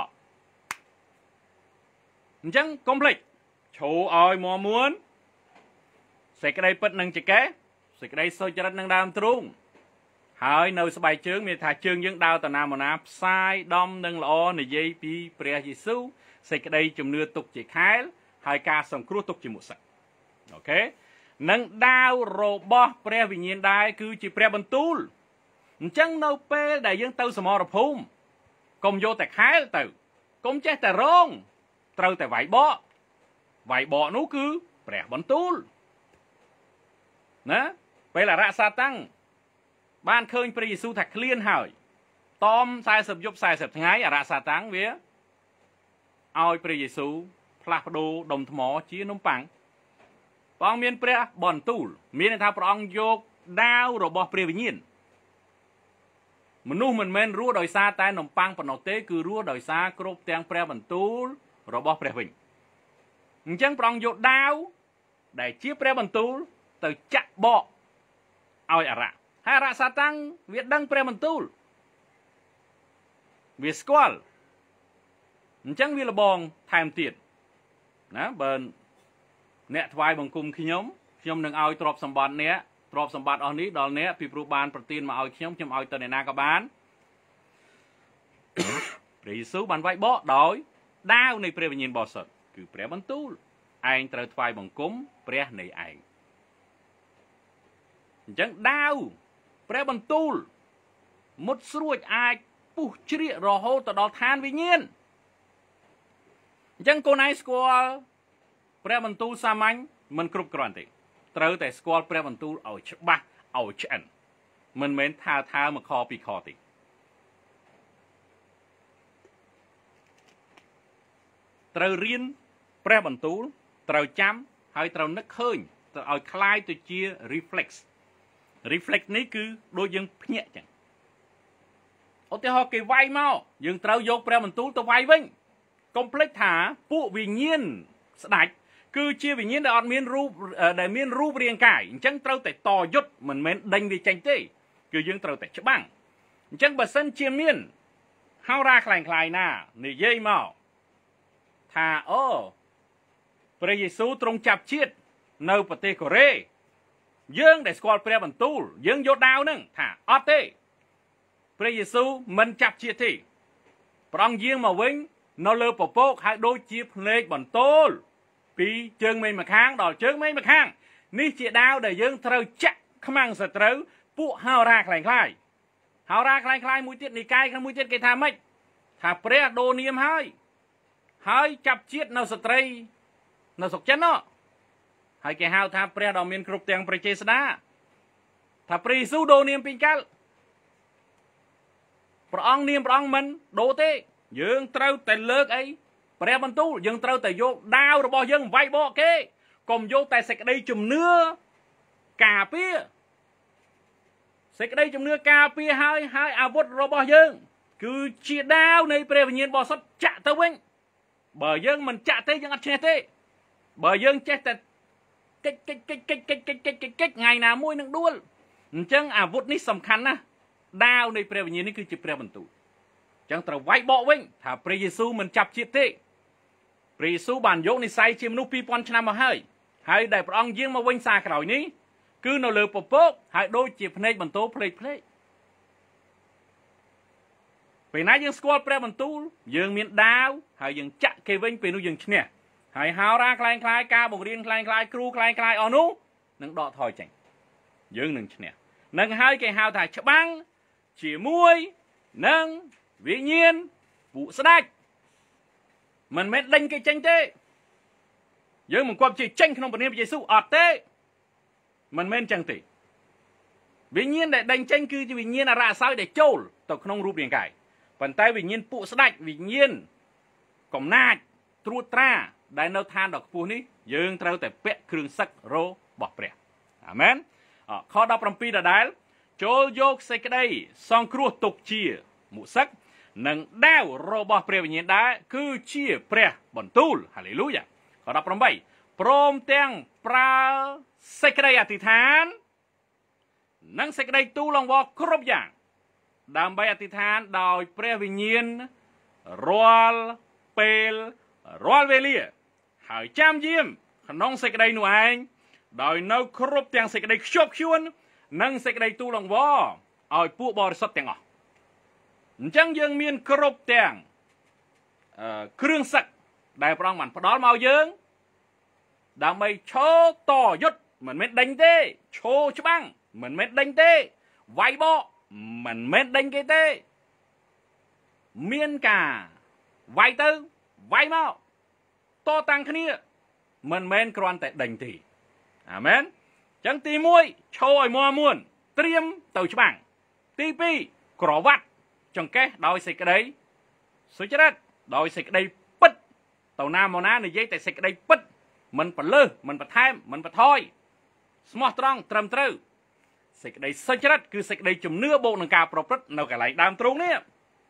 អញ្ចឹងកុំភ្លេចឈោឲ្យមមួនសេចក្តីពិតនឹងចកេះសេចក្តីសុចរិតនឹងដើមទ្រូងហើយនៅស្បែកជើងមានថាជើងយើងដើរទៅណាមកណាផ្សាយដំនឹងល្អនិយាយពីព្រះយេស៊ូវសេចក្តីជំនឿទុកជាខែលហើយការសង្គ្រោះទុកជាមុខសឹកអូខេនឹងដាវរបស់ព្រះវិញ្ញាណដែរគឺជាព្រះបន្ទូលអញ្ចឹងនៅពេលដែលយើងទៅសមរភូមិកុំយកតែខែលទៅកុំចេះតែរងត្រូវតែវាយបកវាយបកនោះគឺព្រះបន្ទូលណាពេលអរៈសាតាំង ban khơiព្រះយេស៊ូវថាក្លៀនហើយតមสี่สิบយប់สี่สิบថ្ងៃអរសាតាំងវាឲ្យព្រះយេស៊ូវផ្លាស់ប្ដូរដុំថ្មជានំប៉័ងព្រះអង្គមានព្រះបន្ទូលមានន័យថាព្រះអង្គយកដាវរបស់ព្រះវិញ្ញាណមនុស្សមិនមែនរស់ដោយសារតែនំប៉័ងប៉ុណ្ណោះទេគឺរស់ដោយសារគ្រប់ទាំងព្រះបន្ទូលរបស់ព្រះវិញអញ្ចឹងព្រះអង្គយកដាវដែលជាព្រះបន្ទូលទៅចាក់បកឲ្យអរៈហើយអរៈសាតាំងវាដឹងព្រះបន្ទូលវាស្គាល់អញ្ចឹងវាលបងថែមទៀតណាបើអ្នកថ្វាយបង្គំខ្ញុំខ្ញុំនឹងឲ្យទ្រព្យសម្បត្តិអ្នកទ្រព្យសម្បត្តិអស់នេះដល់អ្នកពីព្រោះបានប្រទានមកឲ្យខ្ញុំខ្ញុំឲ្យទៅអ្នកណាក៏បានព្រះយេស៊ូវបានវាយបកដោយដាវនៃព្រះវិញ្ញាណបរិសុទ្ធគឺព្រះបន្ទូលឯងត្រូវថ្វាយបង្គំព្រះនៃឯងអញ្ចឹងដាវព្រះបន្ទូលមុតស្រួចអាចពុះជ្រៀករហូតទៅដល់ឋានវិញ្ញាណអញ្ចឹងកូនឯងស្គាល់ព្រះបន្ទូលសាមញ្ញមិនគ្រប់គ្រាន់ទេត្រូវតែស្គាល់ព្រះបន្ទូលឲ្យច្បាស់ឲ្យឆ្អិនមិនមែនថាថាមកខពីខទេត្រូវរៀនព្រះបន្ទូលត្រូវចាំហើយត្រូវនឹកឃើញទៅឲ្យคล้ายទៅជា reflex reflex នេះគឺដូចយើងភ្ញាក់ចឹងឧទាហរណ៍គេវាយមកយើងត្រូវយកព្រះបន្ទូលទៅវាយវិញកុំភ្លេចថាពួកវិញ្ញាណស្ដេចគឺជាវិញ្ញាណដែលអត់មានរូបដែលមានរូបរាងកាយអញ្ចឹងត្រូវតែតយុទ្ធមិនមែនដេញវាចេញទេគឺយើងត្រូវតែច្បាំងអញ្ចឹងបើសិនជាមានហោរាខ្លាំងខ្លាយណានិយាយមកថាអូព្រះយេស៊ូវទ្រង់ចាប់ជាតិនៅប្រទេសកូរ៉េយើងដែលស្គាល់ព្រះបន្ទូលយើងយកដាវហ្នឹងថាអត់ទេព្រះយេស៊ូវមិនចាប់ជាតិទេព្រះអង្គយាងមកវិញនៅលើពពកហើយដូចជាភ្នែកបន្ទោលពីជើងមេម្ខាងដល់ជើងមេម្ខាងនេះជាដាវដែលយើងត្រូវចាក់ខ្មាំងសត្រូវពួកហោរាខ្លាំងខ្លាយហោរាខ្លាំងខ្លាយមួយទៀតនិកាយមួយទៀតគេថាម៉េចថាព្រះដូរនាមហើយហើយចាប់ជាតិនៅស្ត្រីនៅស្រុកចិននោះហើយគេហៅថាព្រះដ៏មានគ្រប់ទាំងព្រះចេស្តាថាព្រះយេស៊ូវដូរនាមពីកាល់ព្រះអង្គនាមព្រះអង្គមិនដូរទេយើងត្រូវតែលើកអីព្រះបន្ទូលយើងត្រូវតែយកដាវរបស់យើងវាយបកគេកុំយកតែសេចក្តីជំនឿការពារសេចក្តីជំនឿការពារហើយហើយអាវុធរបស់យើងគឺជាដាវនៃព្រះវិញ្ញាណបរិសុទ្ធចាក់ទៅវិញបើយើងមិនចាក់ទេយើងអត់ឈ្នះទេបើយើងចេះតែកិច្ចកិច្ចកិច្ចកិច្ចកិច្ចកិច្ចកិច្ចកិច្ចកិច្ចថ្ងៃណាមួយនឹងដួលអញ្ចឹងអាវុធនេះសំខាន់ណាស់ដាវនៃព្រះវិញ្ញាណនេះគឺជាព្រះបន្ទូលអញ្ចឹងត្រូវវាយបកវិញថាព្រះយេស៊ូវមិនចាប់ជាតិទេព្រះយេស៊ូវបានយកនិស្ស័យជាមនុស្សពីរពាន់ឆ្នាំមកហើយហើយដែលព្រះអង្គយាងមកវិញសារក្រោយនេះគឺនៅលើពពកហើយដូចជាភ្នែកបន្ទោភ្លេចភ្លេចពេលណាយើងស្គាល់ព្រះបន្ទូលយើងមានដាវហើយយើងចាក់គេវិញពេលនោះយើងឈ្នះហើយហោរាខ្លាំងខ្លាយការបង្រៀនខ្លាំងខ្លាយគ្រូខ្លាំងខ្លាយអស់នោះនឹងដកថយចេញយើងនឹងឈ្នះនឹងហើយគេហៅថាច្បាំងជាមួយនឹងវិញ្ញាណពួកស្ដេចមិនមែនដេញគេចេញទេយើងមិនគប់ជាចេញក្នុងព្រះនាមព្រះយេស៊ូវអត់ទេមិនមែនចឹងទេវិញ្ញាណដែលដេញចេញគឺជាវិញ្ញាណអរៈសោយដែលចូលទៅក្នុងរូបរាងកាយប៉ុន្តែវិញ្ញាណពួកស្ដេចវិញ្ញាណកំណាចត្រួតត្រាដែលនៅឋានដ៏ខ្ពស់នេះយើងត្រូវតែពាក់គ្រឿងសឹករបស់ព្រះអាមែនខដប់7ដដែលចូលយកសេចក្តីសង្គ្រោះទុកជាមុសឹកនិងដាវរបស់ព្រះវិញ្ញាណដែរគឺជាព្រះបន្ទូលហាឡេលូយ៉ាខដប់8ព្រមទាំងប្រើសេចក្តីអធិដ្ឋាននិងសេចក្តីទូលអង្វរគ្រប់យ៉ាងដើម្បីអធិដ្ឋានដោយព្រះវិញ្ញាណរាល់ពេលរាល់វេលាហើយចាំយាមក្នុងសេចក្តីនោះឯងដោយនៅគ្រប់ទាំងសេចក្តីខ្ជាប់ខ្ជួននិងសេចក្តីទូលអង្វរឲ្យពួកបរិសុទ្ធទាំងអស់អញ្ចឹងយើងមានគ្រប់ទាំងគ្រឿងសឹកដែលព្រះអង្គបានផ្ដល់មកយើងដើម្បីឈរតយុទ្ធមិនមែនដេញទេឈរច្បាំងមិនមែនដេញទេវាយបកមិនមែនដេញគេទេមានការវាយទៅវាយមកតតាំងគ្នាមិនមែនគ្រាន់តែដេញទេអាមែនអញ្ចឹងទីមួយឈរឲ្យមាំមួនត្រៀមទៅច្បាំង tí pi cỏ vắt trong cái đòi xịt cái đấy số chết đấy đòi xịt cái đây bứt tàu nam màu ná này dây tại xịt cái đây bứt mình phải lơ mình phải tham mình phải thôi smart strong trầm trừ xịt cái đây số chết đấy cứ xịt cái đây chùm nưa bộ nâng cao proper nào cả lại đam trúng nè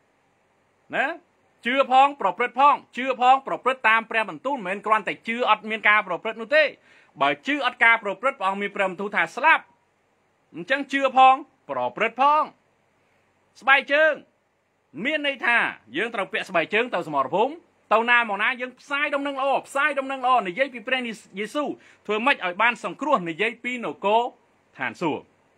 nè chưa phong proper phong chưa phong proper tam pre bản tu mình còn tại chưa ọt miên ca proper nút thế bởi chưa ọt ca proper phong miên pre tu thả slap chẳng chưa phong proper phong bài chương miên này thà dương tàu pẹ bài chương tàu smart phúng tàu nam màu ná dương sai đông nâng o sai đông nâng o này dây pi pre Giêsu thôi mất ở ban sòng cruon này dây pi nổ cố thản sủa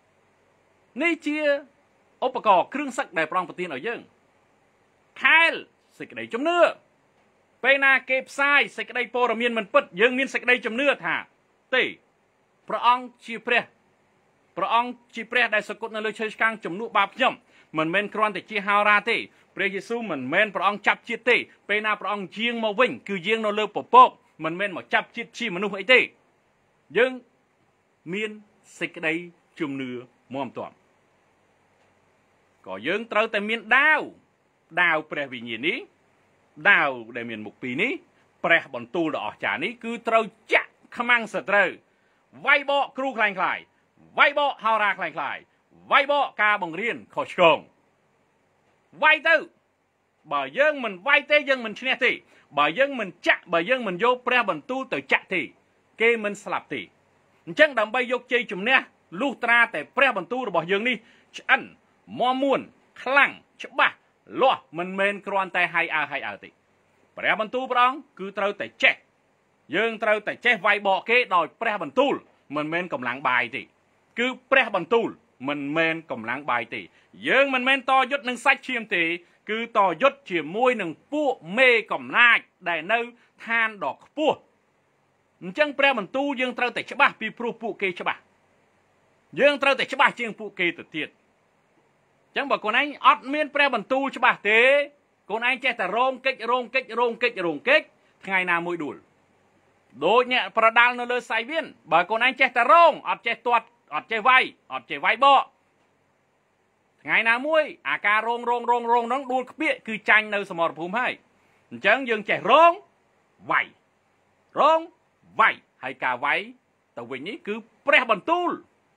này chia ốp cỏเครื่องsắc đại prong tiên ở dương khai sịch đầy chấm nưa pena kẹp sai sịch đầy po là miên mình bứt dương miên sịch đầy chấm nưa thả tỷพระองค์ชีพระพระองค์ชีพระได้สะกดในเลยเชิญกลางจมนุบาปย่อมมันเมนครอนแต่ชีฮาราตีพระเยซูมันเมนพระองค์จับจิตตีเป็นนาพระองค์เยียงมาวิ่งคือเยียงนเลือปปกมันเมนมาจับจิตชีมนุษย์ไอตียังเมียนสิกได้จุ่มเนื้อมอมตัวก็ยังเติร์แต่เมียนดาวดาวเปรวิญญาณนี้ดาวได้เมียนมุกปีนี้เปรบนตูดออกจากนี้คือเติร์จะขมังสตร์ไวโบครูคลายคลายไวโบฮาราคลายคลายไวโบกาบังเรียนขอชงไวเต้บ่ยังมันไวเต้ยังมันชนะตีบ่ยังมันจะบ่ยังมันโยเปรบนตูเตจะตีเกมันสลับตีจังดำใบยกเจจุ่มเนี่ยลูกตราแต่เปรบนตูบ่ยังนี่ฉันมอมูนคลั่งฉบับล้อมันเมนกรอนแต่ไฮอาไฮอาติเปรบนตูปรองคือเตาแต่เจ๊ยังเตาแต่เจ๊ไวโบเกดอยเปรบนตูมันเมนกำลังใบติคือเปรบนตูมันเมนกำลังใบตียังมันเมนต่อยศหนึ่งไซเชียมตีคือต่อยศเฉียมมวยหนึ่งปูเมกำนาได้เนื้อทานดอกปูจังเปรมันตู้ยังเตาแต่ฉบับปีพรูปูเกฉบับยังเตาแต่ฉบับเชียงปูเกตัดเทียดจังบอกคนนั้นอดเมียนเปรมันตู้ฉบับเตคนนั้นแค่แต่โรงเก็กโรงเก็กโรงเก็กโรงเก็กไงนามวยดูลโดยเนี่ยประดาลนเลยใส่เวียนบอกคนนั้นแค่แต่โรงอดแค่ตัวอดใจไวอดใจไวบ่ไงนามวยอาการโรงโรงโรงโรงน้องดูเปี้ยคือจังในสมรภูมิให้จังยังใจโรงไวโรงไวให้กาไวแต่วันนี้คือเปรบรรทุล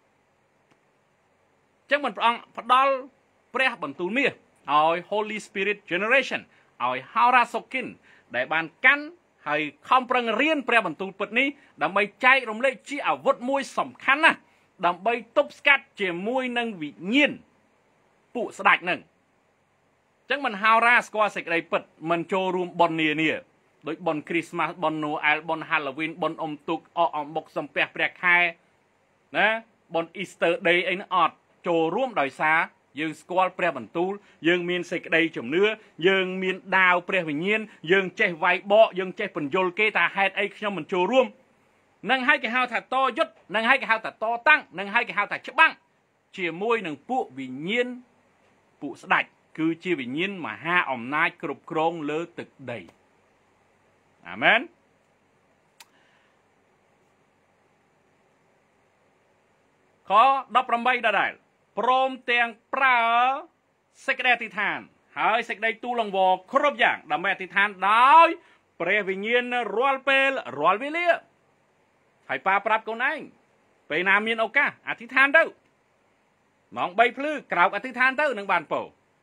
จังมันพระองค์พระดอลเปรบรรทุลเมียเอา Holy Spirit Generation เอาฮาราสกินได้บานกันให้คำประเรียนเปรบรรทุลปิดนี้ดำไปใจรมเล่ชี้อาวุธมวยสำคัญนะดำไปตบสกัดเจียมวยนังวิญญาณปุสดักหนึ่งจังมันฮาราสกว่าสิกได้ปิดมันโจรวมบอลเนียเนี่ยโดยบอลคริสต์มาสบอลโนเอลบอลฮาโลวีนบอลอมตุกออมบกสมเปียเปียคายนะบอลอีสเตอร์เดย์ไอ้นอดโจร่วมดอยซายังสกอลเปรียบรรทุลยังมีนสิกได้จุ่มเนื้อยังมีนดาวเปรียวิญญาณยังเจไวโบยังเจปัญโยลเกตาเฮดไอ้ขยมมันโจร่วมนั่งให้กับเฮาถัดโตยศนั่งให้กับเฮาถัดโตตั้งนั่งให้กับเฮาถัดเชบังเชี่ยมวยหนึ่งปุวิญญาณปุสดักคือเชี่ยวิญญาณมาห้าอมนายกรุบกรองเลือตึกใดอาเมนขอดับรำใบได้พร้อมเตียงปลาเสกได้ติทานหายเสกได้ตู้ลงวอครบอย่างดำแม่ติทานได้เปรวิญญาณรัวเปลรัววิเลียให้ปลาปรับคนนั้นไปนามีนโอกาอธิษฐานเด้อน้องใบพลื้กล่าวอธิษฐานเด้อหนึ่งบานโป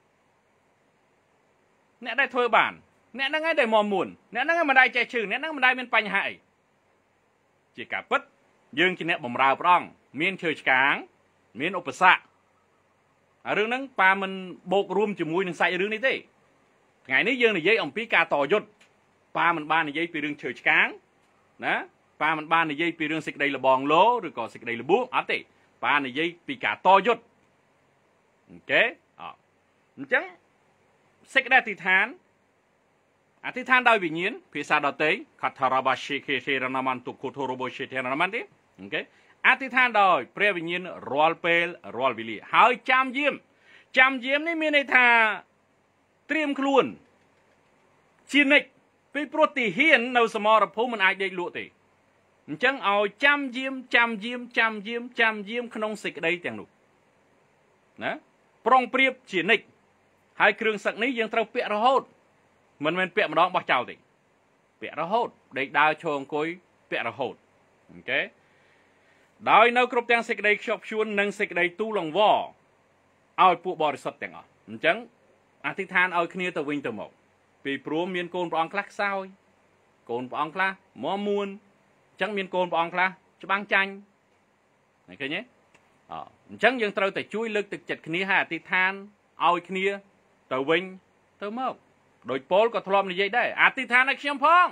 เนี่ยได้ถ้วยบานเนี่ยนั่งไงได้มอมุนเนี่ยนั่งไงมาได้ใจชื่อเนี่ยนั่งมาได้เป็นปัญหาจีกับปึ๊ดยืงจีเนี่ยบ่มราวปร้องมีนเชยกลางมีนอุปสรรคเรื่องนั้นปลามันโบกรวมจมูกหนึ่งใส่เรื่องนี้ดิไงนี้ยืงในยัยองปีกาต่อยศปลามันบ้านในยัยปีเรื่องเชยกลางนะปลามันบ้านในยัยปีเรื่องสิกใดละบองโลหรือก่อสิกใดละบุกอ่ะติปลาในยัยปีกาต่อยศโอเคอ่ะจังสิกได้ติทานอธิษฐานดาววิญญาณพิซาดาเตยขัดทาราบาชิเคเทรนามันตุกุโทโรโบชิเทรนามันดิโอเคอธิษฐานดาวเปรวิญญาณรัวเปลรัววิลีหายจำเยี่ยมจำเยี่ยมนี่มีในท่าเตรียมคลุนชินิกไปโปรตีเฮียนในสมรภูมิมันอาจได้ลุติจังเอาจำเยี่ยมจำเยี่ยมจำเยี่ยมจำเยี่ยมขนมสิกได้แต่งหนุนะប្រុងប្រៀបជានិច្ចហើយគ្រឿងសឹកនេះយើងត្រូវពាក់រហូតមិនមែនពាក់ម្ដងបោះចោលទេពាក់រហូតដេកដើរឈរអង្គុយពាក់រហូតអូខេដោយនៅគ្រប់ទាំងសេចក្តីខ្ជាប់ខ្ជួននិងសេចក្តីទូលង្វរឲ្យពួកបរិសុទ្ធទាំងអស់អញ្ចឹងអធិដ្ឋានឲ្យគ្នាទៅវិញទៅមកពីព្រោះមានកូនព្រះអង្គខ្លះខ្សោយកូនព្រះអង្គខ្លះមមួនអញ្ចឹងមានកូនព្រះអង្គខ្លះច្បាំងចាញ់ឃើញទេអញ្ចឹងយើងត្រូវតែជួយលើកទឹកចិត្តគ្នាហើយអធិដ្ឋានឲ្យគ្នាទៅវិញទៅមកដោយពោលក៏ធ្លាប់និយាយដែរអធិដ្ឋានឲ្យខ្ញុំផង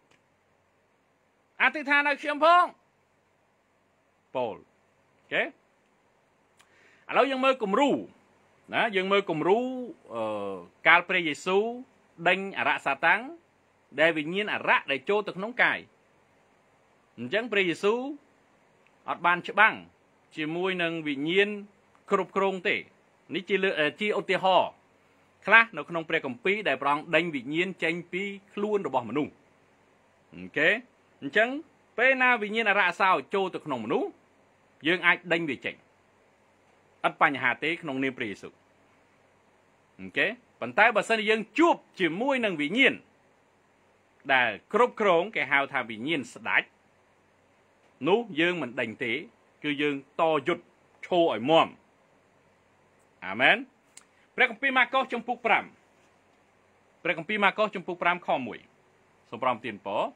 អធិដ្ឋានឲ្យខ្ញុំផងពោលអូខេឥឡូវយើងមើលគំរូណាយើងមើលគំរូអឺកាលព្រះយេស៊ូវដេញអរៈសាតាំងដែលវិញ្ញាណអរៈដែលចូលទៅក្នុងកាយអញ្ចឹងព្រះយេស៊ូវអត់បានច្បាំងជាមួយនឹងវិញ្ញាណគ្រប់គ្រងទេនេះជាជាឧទាហរណ៍ខ្លះនៅក្នុងព្រះគម្ពីរដែលព្រះអង្គដេញវិញ្ញាណចេញពីខ្លួនរបស់មនុស្សអូខេអញ្ចឹងពេលណាវិញ្ញាណអរៈសោចូលទៅក្នុងមនុស្សយើងអាចដេញវាចេញអត់បញ្ហាទេក្នុងនាមព្រះយេស៊ូវអូខេប៉ុន្តែបើសិនជាយើងជួបជាមួយនឹងវិញ្ញាណដែលគ្រប់គ្រងគេហៅថាវិញ្ញាណស្ដេចនោះយើងមិនដេញទេគឺយើងតយុទ្ធឈរឲ្យមាំអាមែនព្រះគម្ពីរម៉ាកុសចំពុក5ព្រះគម្ពីរម៉ាកុសចំពុក5ខ1សូមប្រំទានពរ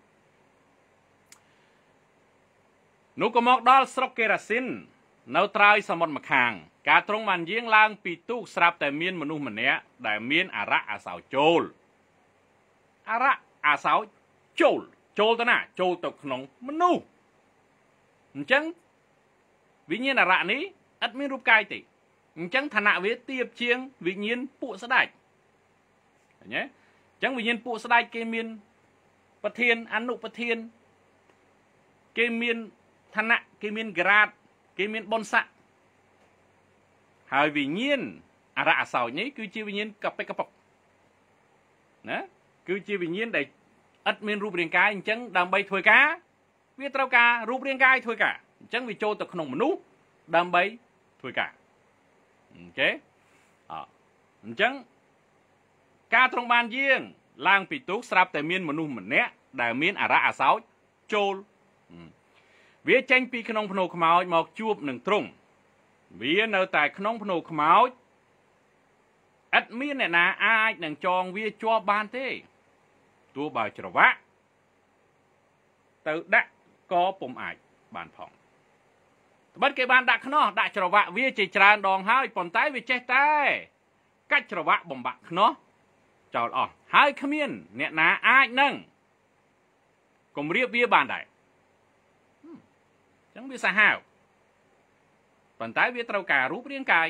នោះក៏មកដល់ស្រុកកេរ៉ាស៊ីននៅត្រើយសមុទ្រម្ខាងការទ្រង់បានយាងឡើងពីទូកស្រាប់តែមានមនុស្សម្នាក់ដែលមានអរៈអាសោចូលអរៈអាសោចូលចូលទៅណាចូលទៅក្នុងមនុស្សអញ្ចឹងវិញ្ញាណអរៈនេះឥតមានរូបកាយទេអញ្ចឹងឋានៈវាទាបជាងវិញ្ញាណពួកស្ដេចឃើញទេអញ្ចឹងវិញ្ញាណពួកស្ដេចគេមានប្រធានអនុប្រធានគេមានឋានៈគេមានក្រាតគេមានបុណ្យស័ក្តិហើយវិញ្ញាណអរៈអសោចនេះគឺជាវិញ្ញាណកប៉ិកកប៉ុកណាគឺជាវិញ្ញាណដែលឥតមានរូបរាងកាយអញ្ចឹងដើម្បីធ្វើការវាត្រូវការរូបរាងកាយធ្វើការអញ្ចឹងវាចូលទៅក្នុងមនុស្សដើម្បីធ្វើការអូខេអអញ្ចឹងការទ្រង់បានយាងឡើងពីទូកស្រាប់តែមានមនុស្សម្នាក់ដែលមានអរៈអសោចចូលវាចេញពីក្នុងភ្នូខ្មោចមកជួបនឹងទ្រង់វានៅតែក្នុងភ្នូខ្មោចឥតមានអ្នកណាអាចនឹងចងវាជាប់បានទេទោះបើច្រវាក់ទៅដាក់ក៏ពុំអាចបានផងត្បិតគេបានដាក់ខ្នោះដាក់ច្រវាក់វាជាច្រើនដងហើយប៉ុន្តែវាចេះតែកាច់ច្រវាក់បំបាក់ខ្នោះចោលអស់ហើយគ្មានអ្នកណាអាចនឹងគំរាបវាបានដែរអញ្ចឹងវាសាហាវប៉ុន្តែវាត្រូវការរូបរាងកាយ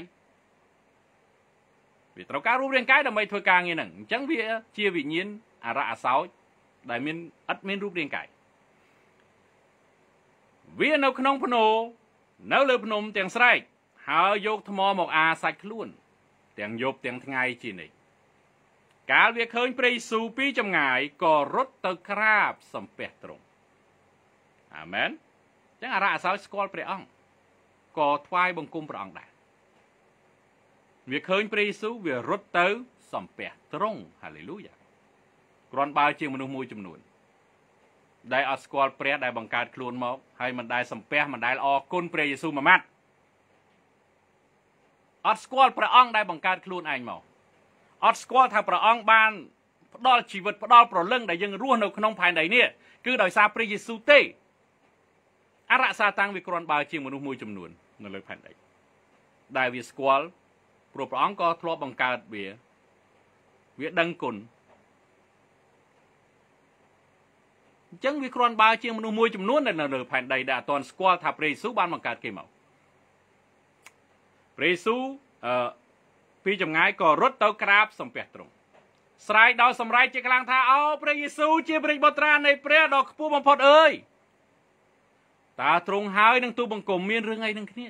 វាត្រូវការរូបរាងកាយដើម្បីធ្វើការងារហ្នឹងអញ្ចឹងវាជាវិញ្ញាណអរៈអសោចដែលមានឥតមានរូបរាងកាយវានៅក្នុងភ្នោនៅលើភ្នំទាំងស្រែកហើយយកថ្មមកអាសាច់ខ្លួនទាំងយប់ទាំងថ្ងៃជានិច្ចកាលវាឃើញព្រះយេស៊ូវពីចម្ងាយក៏រត់ទៅក្រាបសំពះទ្រង់អាមែនចឹងអរៈអសោចស្គាល់ព្រះអង្គក៏ថ្វាយបង្គំព្រះអង្គដែរវាឃើញព្រះយេស៊ូវវារត់ទៅសំពះទ្រង់ហាឡេលូយ៉ាគ្រាន់បើជាមនុស្សមួយចំនួនដែលអត់ស្គាល់ព្រះដែលបង្កើតខ្លួនមកហើយមិនដែលសំពះមិនដែលអរគុណព្រះយេស៊ូវមួយម៉ាត់អត់ស្គាល់ព្រះអង្គដែលបង្កើតខ្លួនឯងមកអត់ស្គាល់ថាព្រះអង្គបានផ្ដល់ជីវិតផ្ដល់ប្រលឹងដែលយើងរស់នៅក្នុងផែនដីនេះគឺដោយសារព្រះយេស៊ូវទេអរៈសាតាំងវាគ្រាន់បើជាមនុស្សមួយចំនួននៅលើផែនដីដែលវាស្គាល់ព្រោះព្រះអង្គក៏ធ្លាប់បង្កើតវាវាដឹងគុណអញ្ចឹងវាគ្រាន់បើជាមនុស្សមួយចំនួនដែលនៅលើផែនដីដែលអត់ទាន់ស្គាល់ថាព្រះយេស៊ូវបានបង្កើតគេមកព្រះយេស៊ូវអឺពីចម្ងាយក៏រត់ទៅក្រាបសំពះទ្រង់ស្រែកដល់សម្រែកជាខ្លាំងថាអូព្រះយេស៊ូវជាព្រះបុត្រានៃព្រះដ៏ខ្ពស់បំផុតអើយតើទ្រង់ហើយនឹងទូបង្គំមានរឿងអីនឹងគ្នា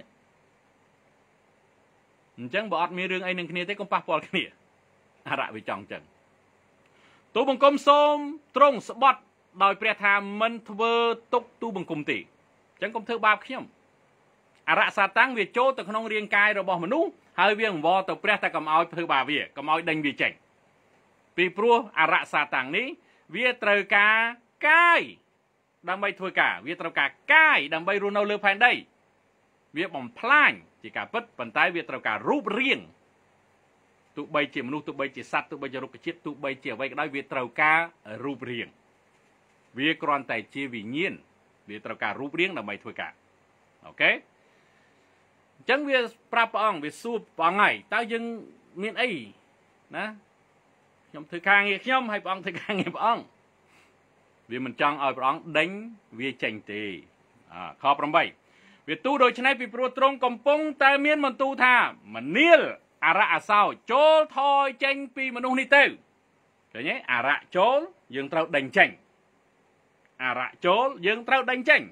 អញ្ចឹងបើអត់មានរឿងអីនឹងគ្នាទេកុំប៉ះពាល់គ្នាអរៈវាចង់អញ្ចឹងទូបង្គំសូមទ្រង់ស្បត់ដោយព្រះថាមិនធ្វើទុកទូបង្គំទេអញ្ចឹងកុំធ្វើបាបខ្ញុំអរៈសាតាំងវាចូលទៅក្នុងរាងកាយរបស់មនុស្សហើយវាអង្វរទៅព្រះតែកុំឲ្យធ្វើបាបវាកុំឲ្យដេញវាចេញពីព្រោះអរៈសាតាំងនេះវាត្រូវការកាយដើម្បីធ្វើការវាត្រូវការកាយដើម្បីរស់នៅលើផែនដីវាបំផ្លាញជាការពិតប៉ុន្តែវាត្រូវការរូបរាងទោះបីជាមនុស្សទោះបីជាសត្វទោះបីជារុក្ខជាតិទោះបីជាអ្វីក៏ដោយវាត្រូវការរូបរាងវាគ្រាន់តែជាវិញ្ញាណវាត្រូវការរូបរាងដើម្បីធ្វើការអូខេអញ្ចឹងវាប្រាប់ព្រះអង្គវាសួរព្រះអង្គហើយតើយើងមានអីណាខ្ញុំធ្វើការងារខ្ញុំហើយព្រះអង្គធ្វើការងារព្រះអង្គវាមិនចង់ឲ្យព្រះអង្គដេញវាចេញទេខ8វាទូដូច្នេះពីព្រោះទ្រង់កំពុងតែមានបន្ទូលថាមនាលអរៈអសោចូលថយចេញពីមនុស្សនេះទៅឃើញទេអរៈចូលយើងត្រូវដេញចេញអរៈចូលយើងត្រូវដេញចេញ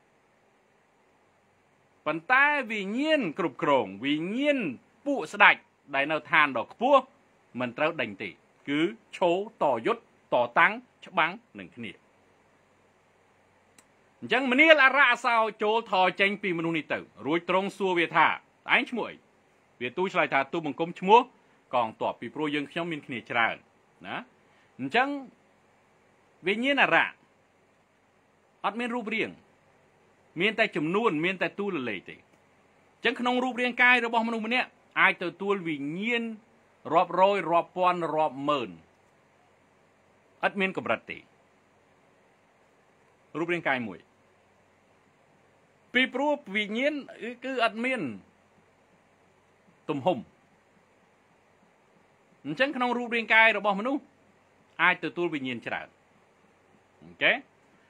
ប៉ុន្តែវិញ្ញាណគ្រប់គ្រងវិញ្ញាណពួកស្ដេចដែលនៅឋានដ៏ខ្ពស់មិនត្រូវដេញទេគឺឈោតយុទ្ធតតាំងច្បាំងនឹងគ្នាអញ្ចឹងមនាលអរៈអសោចូលថយចេញពីមនុស្សនេះទៅរួចទ្រង់សួរវាថាឯងឈ្មោះអីវាទូលឆ្លើយថាទូបង្គំឈ្មោះកងទ័ពពីព្រោះយើងខ្ញុំមានគ្នាច្រើនណាអញ្ចឹងវិញ្ញាណអរៈអត់មានរូបរាងមានតែចំនួនមានតែទូលលេខទេអញ្ចឹងក្នុងរូបរាងកាយរបស់មនុស្សម្នាក់អាចទទួលវិញ្ញាណរាប់រយរាប់ពាន់រាប់ម៉ឺនអត់មានកម្រិតទេរូបរាងកាយមួយពីព្រោះវិញ្ញាណគឺអត់មានទំហំអញ្ចឹងក្នុងរូបរាងកាយរបស់មនុស្សអាចទទួលវិញ្ញាណច្រើនអូខេ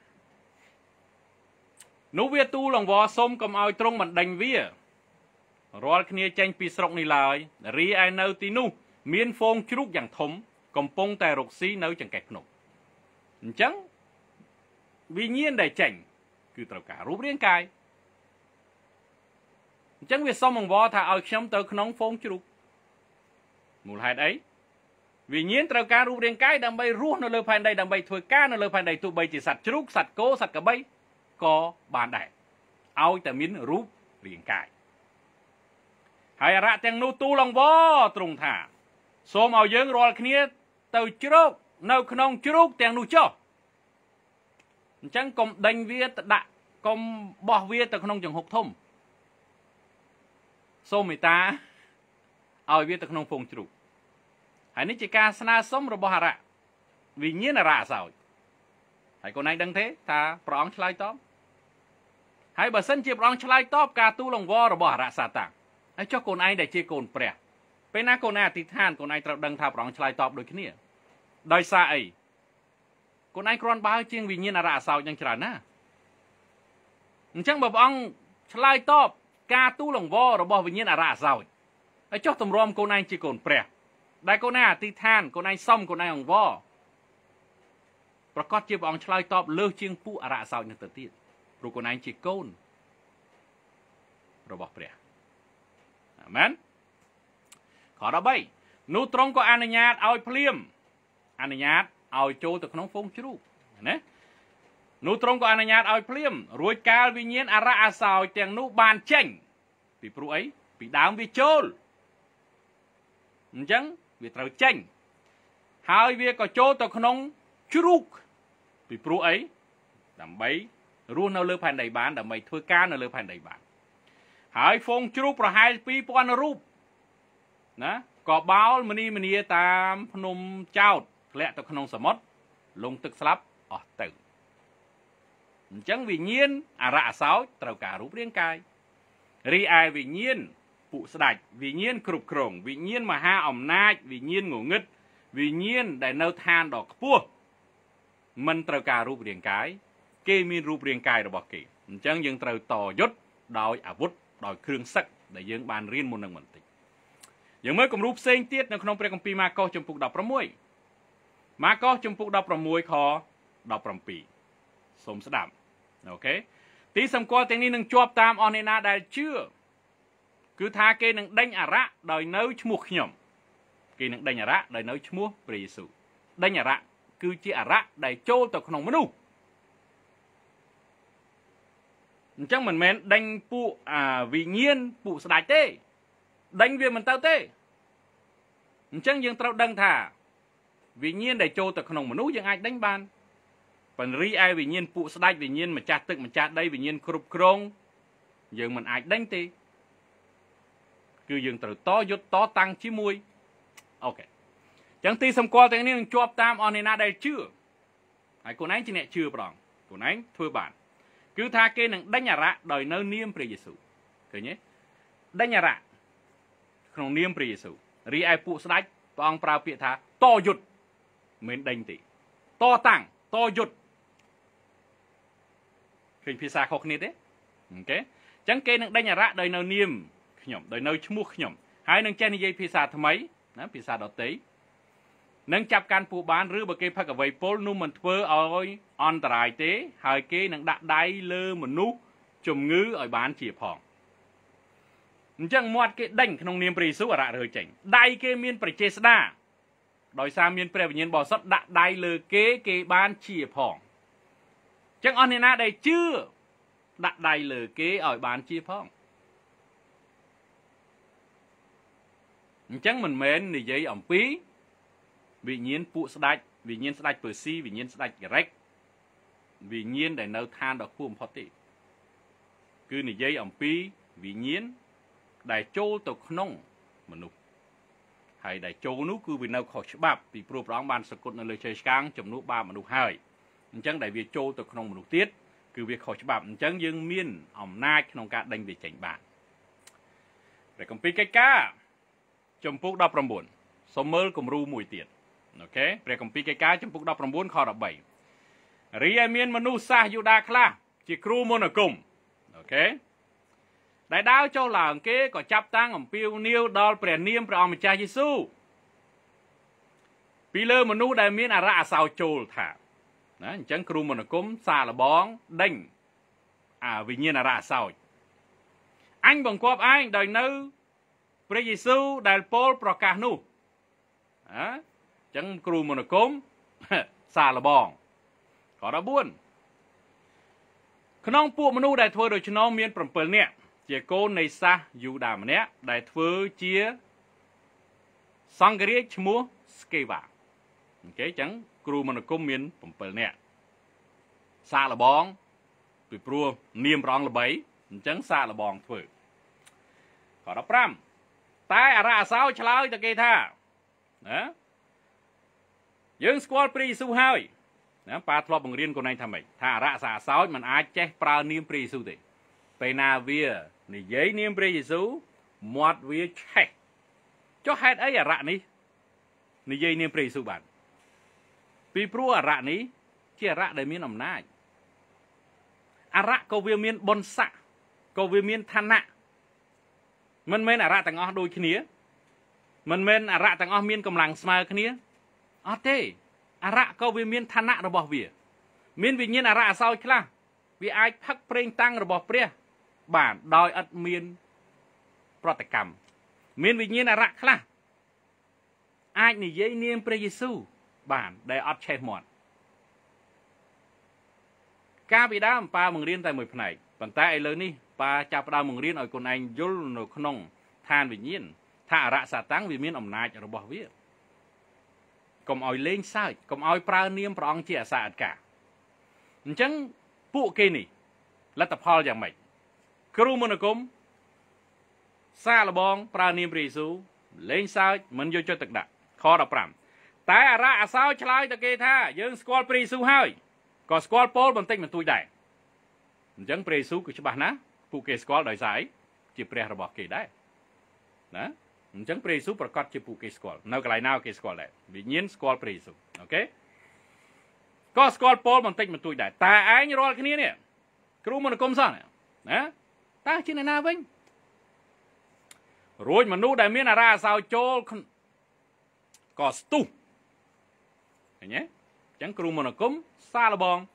នោះវាទូលអង្វរសុំកុំឲ្យទ្រង់បណ្ដេញវារាល់គ្នាចេញពីស្រុកនេះឡើយរីឯនៅទីនោះមានហ្វូងជ្រូកយ៉ាងធំកំពុងតែរកស៊ីនៅចង្កេះភ្នំអញ្ចឹងវិញ្ញាណដែលចេញគឺត្រូវការរូបរាងកាយអញ្ចឹងវាសុំអង្វរថាឲ្យខ្ញុំទៅក្នុងហ្វូងជ្រូកមូលហេតុអីវិញ្ញាណត្រូវការរូបរាងកាយដើម្បីរស់នៅលើផែនដីដើម្បីធ្វើការនៅលើផែនដីទោះបីជាសត្វជ្រូកសត្វគោសត្វក្របីក៏បានដែរឲ្យតែមានរូបរាងកាយហើយអរៈទាំងនោះទូលអង្វរទ្រង់ថាសូមឲ្យយើងរាល់គ្នាទៅជ្រកនៅក្នុងជ្រូកទាំងនោះចុះអញ្ចឹងកុំដេញវាទៅដាក់កុំបោះវាទៅក្នុងចង្ហុកធំសូមមេត្តាឲ្យវាទៅក្នុងហ្វូងជ្រូកហើយនេះជាការស្នើសុំរបស់អរៈវិញ្ញាណអរៈអសោចហើយកូនឯងដឹងទេថាព្រះអង្គឆ្លើយតបហើយបើសិនជាព្រះអង្គឆ្លើយតបការទូលអង្វររបស់អរៈសាតាំងហើយចុះកូនឯងដែលជាកូនព្រះពេលណាកូនឯងអធិដ្ឋានកូនឯងត្រូវដឹងថាព្រះអង្គឆ្លើយតបដូចគ្នាដោយសារអីកូនឯងគ្រាន់បើជាងវិញ្ញាណអរៈអសោចយ៉ាងច្រើនណាអញ្ចឹងបើព្រះអង្គឆ្លើយតបការទូលអង្វររបស់វិញ្ញាណអរៈអសោចហើយចុះទម្រាំកូនឯងជាកូនព្រះដែលកូនឯងអធិដ្ឋានកូនឯងសុំកូនឯងអង្វរប្រកាសជាព្រះអង្គឆ្លើយតបលើសជាងពួកអរៈអសោចនេះទៅទៀតព្រោះកូនឯងជាកូនរបស់ព្រះអាមែនខ13នោះទ្រង់ក៏អនុញ្ញាតឲ្យភ្លាមអនុញ្ញាតឲ្យចូលទៅក្នុងហ្វូងជ្រូកណានោះទ្រង់ក៏អនុញ្ញាតឲ្យភ្លាមរួចកាលវិញ្ញាណអរៈអសោចទាំងនោះបានចេញពីព្រោះអីពីដើមវាចូលអញ្ចឹងវាត្រូវចេញហើយវាក៏ចូលទៅក្នុងជ្រូកពីព្រោះអីដើម្បីរស់នៅលើផែនដីបានដើម្បីធ្វើការនៅលើផែនដីបានហើយហ្វូងជ្រូកប្រហែលពីរពាន់រូបណាក៏បោលមនីមនីតាមភ្នំចោតធ្លាក់ទៅក្នុងសមុទ្រលងទឹកស្លាប់អស់ទៅអញ្ចឹងវិញ្ញាណអរៈអសោចត្រូវការរូបរាងកាយរីឯវិញ្ញាណពួកស្ដេចវិញ្ញាណគ្រប់គ្រងវិញ្ញាណមហាអំណាចវិញ្ញាណងងឹតវិញ្ញាណដែលនៅឋានដ៏ខ្ពស់មិនត្រូវការរូបរាងកាយគេមានរូបរាងកាយរបស់គេអញ្ចឹងយើងត្រូវតយុទ្ធដោយអាវុធដោយគ្រឿងសឹកដែលយើងបានរៀនមុននឹងបន្តិចយើងមើលគំរូផ្សេងទៀតនៅក្នុងព្រះគម្ពីរម៉ាកុសជំពូកដប់ប្រាំមួយម៉ាកុសជំពូកដប់ប្រាំមួយខដប់ប្រាំពីរសូមស្ដាប់អូខេទីសម្គាល់ទាំងនេះនឹងជាប់តាមអស់អ្នកណាដែលជឿគឺថាគេនឹងដេញអរៈដោយនៅឈ្មោះខ្ញុំគេនឹងដេញអរៈដោយនៅឈ្មោះព្រះយេស៊ូវដេញអរៈគឺជាអរៈដែលចូលទៅក្នុងមនុស្សអញ្ចឹងមិនមែនដេញពួកវិញ្ញាណពួកស្ដេចទេ đánh viên mình tao thế chẳng dương trâu đăng thả vì nhiên để trâu từ khổng mà nú dương ai đánh ban phần ri ai vì nhiên phụ sạch vì nhiên mà chặt tự mà chặt đây vì nhiên cục krong dương mình ai đánh tê cứ dương từ to dốt to tăng chí mùi ok chẳng tí xâm qua tiếng này chụp tam on này đây chưa ai cô nãy chỉ nè chưa bằng cô nãy thưa bạn cứ tha kê nâng đánh nhà rạ đời nơi niêm pre Giêsu cứ nhé đánh nhà rạ không niêm pre Giêsu ri ai phụ sạch toàn prao bịa thá to dốt mình đánh tị to tăng to dốt khi phía xa khóc nít đấy ok chẳng kê nâng đánh nhà rạ đời nơi niêm nhom đời nơi chung mục nhom hai nâng chen dây phía xa thầm ấy nó phía xa đó tế nâng chạp can phụ bán rư bởi kê phát ở vầy pôl nụ mình thơ ôi on trai tế hai kê nâng đặt đáy lơ một nụ chùm ngư ở bán chìa phòng chẳng mọt kê đánh không niềm bì xúc ở rạ rời chảnh đáy kê miên bởi chê đa đòi xa miên bởi nhiên bỏ sót đặt đáy lơ kê kê bán chìa phòng chẳng on nè đây chưa đặt đáy lơ kê ở bán chìa phòng chẳng mình mến thì giấy ổng phí vì nhiên phụ sạch vì nhiên sạch bờ si vì nhiên sạch rách vì nhiên để nấu than đọc khuôn phát tị cứ này giấy ổng phí vì nhiên đại châu tục nông mà nụ hay đại châu nụ cứ vì nấu khó chế bạp vì pro rõng bàn sạc cốt nâng lời chơi sáng chồng nụ ba mà nụ hai chẳng đại vì châu tục nông mà nụ tiết cứ việc khó chế bạp chẳng dương miên ổng nai nông cả đánh về chảnh bạn để công phí cách ca chồng phúc đọc rộng buồn số mơ cùng ru mùi tiệt ok để công phí cách ca chồng phúc đọc rộng buồn khó đọc bảy ri ai miên mà nụ xa yu đa khla chỉ kru môn ở cùng ok đại đáo châu là kế có chắp tăng ổng piêu niêu đo bè niêm bè ông cha Giêsu pi lơ mà nụ đại miên à ra sao chôl thả đó chẳng kru môn ở cùng xa là bóng đinh à vì nhiên à ra sao anh bằng quáp anh đời nữព្រះយេស៊ូវដែលពោលប្រកាសនោះអញ្ចឹងគ្រូមន្តអាគមសាឡបងខដbốnក្នុងពួកមនុស្សដែលធ្វើដូច្នោះមាន7នាក់ជាកូននៃសាសយូដាម្នាក់ដែលធ្វើជាសង្ឃរាជឈ្មោះស្កេវ៉ាអូខេអញ្ចឹងគ្រូមន្តអាគមមាន7នាក់សាឡបងពីព្រោះនាមព្រះអង្គល្បីអញ្ចឹងសាឡបងធ្វើខដ5តែអារ៉ាសោឆ្លើយទៅគេថាណាយើងស្គាល់ព្រះយេស៊ូវហើយណាប៉ាធ្លាប់បង្រៀនកូនឯងថាម៉េចថាអារ៉ាសាសោចมันអាចចេះប្រើនាមព្រះយេស៊ូវទេពេលណាវានិយាយនាមព្រះយេស៊ូវមាត់វាឆេះចុះហេតុអីអារ៉ានេះនិយាយនាមព្រះយេស៊ូវបានពីព្រោះអារ៉ានេះជាអារ៉ាដែលមានអំណាចអារ៉ាក៏វាមានបុណ្យស័ក្តិក៏វាមានឋានៈមិនមែនអារ៉ាទាំងអស់ដូចគ្នាមិនមែនអារ៉ាទាំងអស់មានកម្លាំងស្មើគ្នាអត់ទេអារ៉ាក៏វាមានឋានៈរបស់វាមានវិញ្ញាណអារ៉ាអសោចខ្លះវាអាចផឹកប្រេងតាំងរបស់ព្រះបានដោយឥតមានប្រតិកម្មមានវិញ្ញាណអារ៉ាខ្លះអាចនិយាយនាមព្រះយេស៊ូវបានដែលអត់ឆេះមាត់ការពីដើមប៉ាបង្រៀនតែមួយផ្នែកប៉ុន្តែឥឡូវនេះប៉ាចាប់ផ្ដើមបង្រៀនឲ្យកូនឯងយល់នៅក្នុងឋានវិញ្ញាណថាអរៈសាតាំងវាមានអំណាចរបស់វាកុំឲ្យលេងសើចកុំឲ្យប្រើនាមព្រះអង្គជាអសាអត្ការអញ្ចឹងពួកគេនេះលទ្ធផលយ៉ាងម៉េចគ្រូមន្តអាគមសាឡបងប្រើនាមព្រះយេស៊ូវលេងសើចមិនយកចិត្តទុកដាក់ខដ15តែអរៈអសោឆ្លើយទៅគេថាយើងស្គាល់ព្រះយេស៊ូវហើយក៏ស្គាល់ពោលបន្តិចបន្តួចដែរអញ្ចឹងព្រះយេស៊ូវគឺច្បាស់ណាស់ពួកគេស្គាល់ដោយសារជាព្រះរបស់គេដែរណាអញ្ចឹងព្រះយេស៊ូវប្រកាសជាពួកគេស្គាល់នៅកន្លែងណាគេស្គាល់ដែរវិញ្ញាណស្គាល់ព្រះយេស៊ូវអូខេក៏ស្គាល់ពោលបន្តិចបន្តួចដែរតែឯងរាល់គ្នានេះគ្រូមន្តអាគមសោះណាតើជាអ្នកណាវិញរួចមនុស្សដែលមានអារ៉ាអសោចូលក៏ស្ទុះឃើញទេអញ្ចឹងគ្រូមន្តអាគមសាឡបង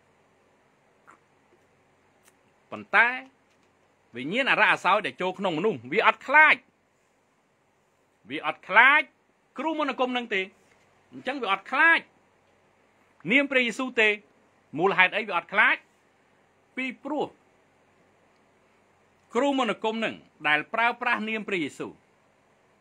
ប៉ុន្តែវិញ្ញាណអារ៉ាអសោដែលចូលក្នុងមនុស្សវាអត់ខ្លាចវាអត់ខ្លាចគ្រូមន្តអាគមនឹងទេអញ្ចឹងវាអត់ខ្លាចនាមព្រះយេស៊ូវទេមូលហេតុអីវាអត់ខ្លាចពីព្រោះគ្រូមន្តអាគមនឹងដែលប្រើប្រាស់នាមព្រះយេស៊ូវ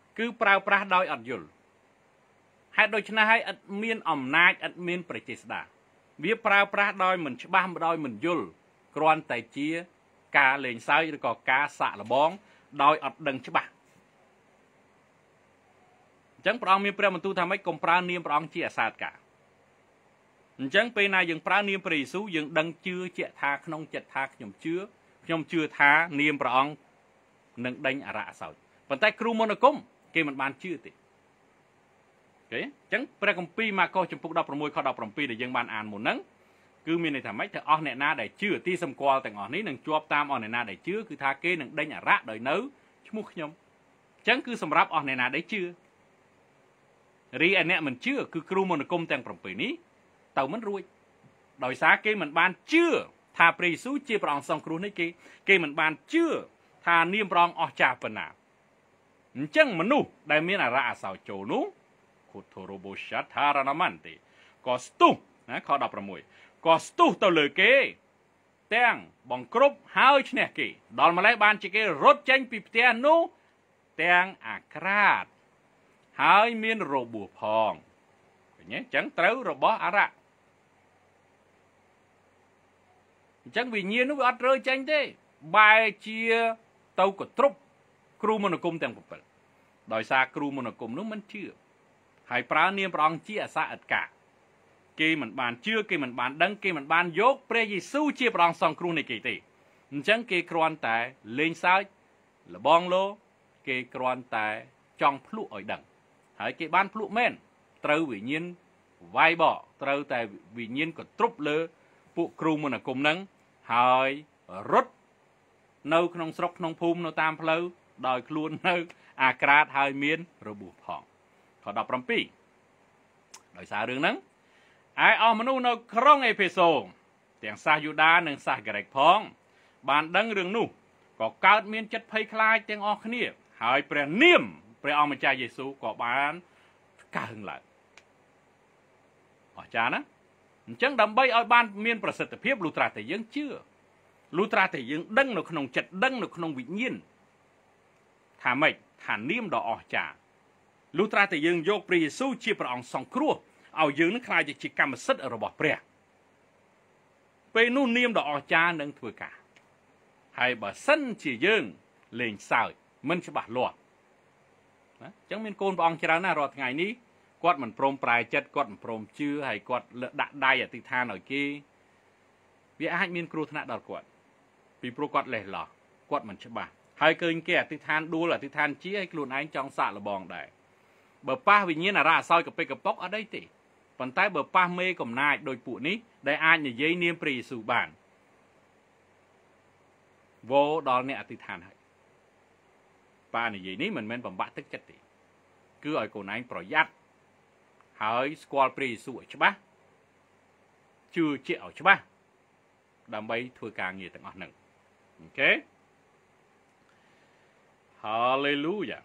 cứ prao prah đôi ọt dùl hãy đôi chân hay ắt miên ẩm nai ắt miênประเจษดา Vía prao prah đôi mình bám đôi mình dùl Còn tài chia Cá lên sao có cá xạ là bóng Đôi ọt đừng chứ bà Chẳng bà ông miên prao mình tu tham ấy Cùng prao niêm bà ông chia sát cả Chẳng bê này dừng prao niêm bà Giê-xu dừng đăng chưa chia tha Không chết tha nhầm chưa Nhầm chưa tha niêm bà ông Nâng đánh à rạ sao Vẫn tay kru môn ở cung Kê mình bàn chưa thì Chẳng bà công pi mà có chùm phúc đọc rồi môi khó đọc rồi pi để dân bàn án một nâng Cứ mình này thả mấy thả ổ nẹ na để chưa Tí xâm qua tầng ổ ní nâng chuộp tam ổ nẹ na để chưa Cứ tha kê nâng đánh à rạ đời nấu Chứ mục nhầm Chẳng cứ xâm rạp ổ nẹ na để chưa Rí anh nẹ mình chưa Cứ kru môn ở cung tầng rồi pi ní Tàu mình ruột Đòi xá kê mình bàn chưa Thà bà Giê-xu chia bà ông xong kru ní kê Kê mình bàn chưa Thà niêm bà ông ổ chà phần nào Chẳng mà nụ Đại miên à rạ sao chô nụ Kutorobo Shataranamante Có stu Khó đọc ra mùi Có stu tàu lời kế Tên Bóng cốp Hào chứ nè kì Đòn mà lấy bàn chỉ kê rốt chanh bịp tên nụ Tên à krát Hào miên rô bùa phong Chẳng trâu rô bó à rạ Chẳng vì nhiên nó bị ọt rơi chanh thế Bài chia Tàu có trúc Kru môn ở cung tên của bà Đòi xa kru môn ở cung nó mình chưa Hãy prao niêm bà ông chia xa ật cả Kê mình bàn chưa, kê mình bàn đăng, kê mình bàn dốt Pre Giê-xu chia bà ông xong kru này kỳ tì Chẳng kê kroan tài lên sao Là bong lô Kê kroan tài trong phlu ở đằng Hãy kê ban phlu men Trâu vì nhiên vai bỏ Trâu tài vì nhiên có trúc lơ Phụ kru môn ở cùng nâng Hãy rút Nâu khăn srok khăn phùm nâu tam phlau Đòi khuôn nâu À krát hai miên rồi bù phong Khó đọc rõm pi Đòi xa rương nâng Ai ổ mà nụ nâu krong ê phê sô Tiếng xa yu đá nâng xa gạch phong Bạn đăng rương nụ Có cao miên chất phây khai tiếng ổ khá nia Hỏi pre niêm Pre ổ mà cha Giê-xu có bán Cả hưng lại Ổ cha ná Chẳng đầm bay ôi ban miênប្រសិទ្ធភាពលុះត្រាតែយើងជឿលុះត្រាតែយើងដឹងនៅក្នុងចិត្តដឹងនៅក្នុងវិញ្ញាណថាម៉េចថានាមដ៏អស្ចារ្យលុះត្រាតែយើងយកព្រះយេស៊ូវជាព្រះអង្គសង្គ្រោះឲ្យយើងនឹងក្លាយជាកម្មសិទ្ធិរបស់ព្រះពេលនោះនាមដ៏អស្ចារ្យនឹងធ្វើការហើយបើសិនជាយើងលេងសើចមិនច្បាស់លាស់ណាអញ្ចឹងមានកូនព្រះអង្គច្រើនណាស់រាល់ថ្ងៃនេះគាត់មិនព្រមប្រែចិត្តគាត់មិនព្រមជឿហើយគាត់ដាក់ដៃអធិដ្ឋានឲ្យគេវាអាចមានគ្រោះថ្នាក់ដល់គាត់ពីព្រោះគាត់លេះឡោះគាត់មិនច្បាស់ហើយឃើញគេអធិដ្ឋានដួលអធិដ្ឋានជាឲ្យខ្លួនឯងចង់សាកល្បងដែរបើប៉ះវិញ្ញាណអារ៉ាអសោយកពេកកប៉ុកអត់អីទេប៉ុន្តែបើប៉ះមេកំណាចដោយពួកនេះដែលអាចនិយាយនាមព្រះយេស៊ូវបានវោដល់អ្នកអធិដ្ឋានហើយប៉ានិយាយនេះមិនមែនបំបាក់ទឹកចិត្តទេគឺឲ្យកូនឯងប្រយ័ត្នហើយស្គាល់ព្រះយេស៊ូវឲ្យច្បាស់ជឿជាក់ឲ្យច្បាស់ដើម្បីធ្វើការងារទាំងអស់ហ្នឹងអូខេ Hallelujah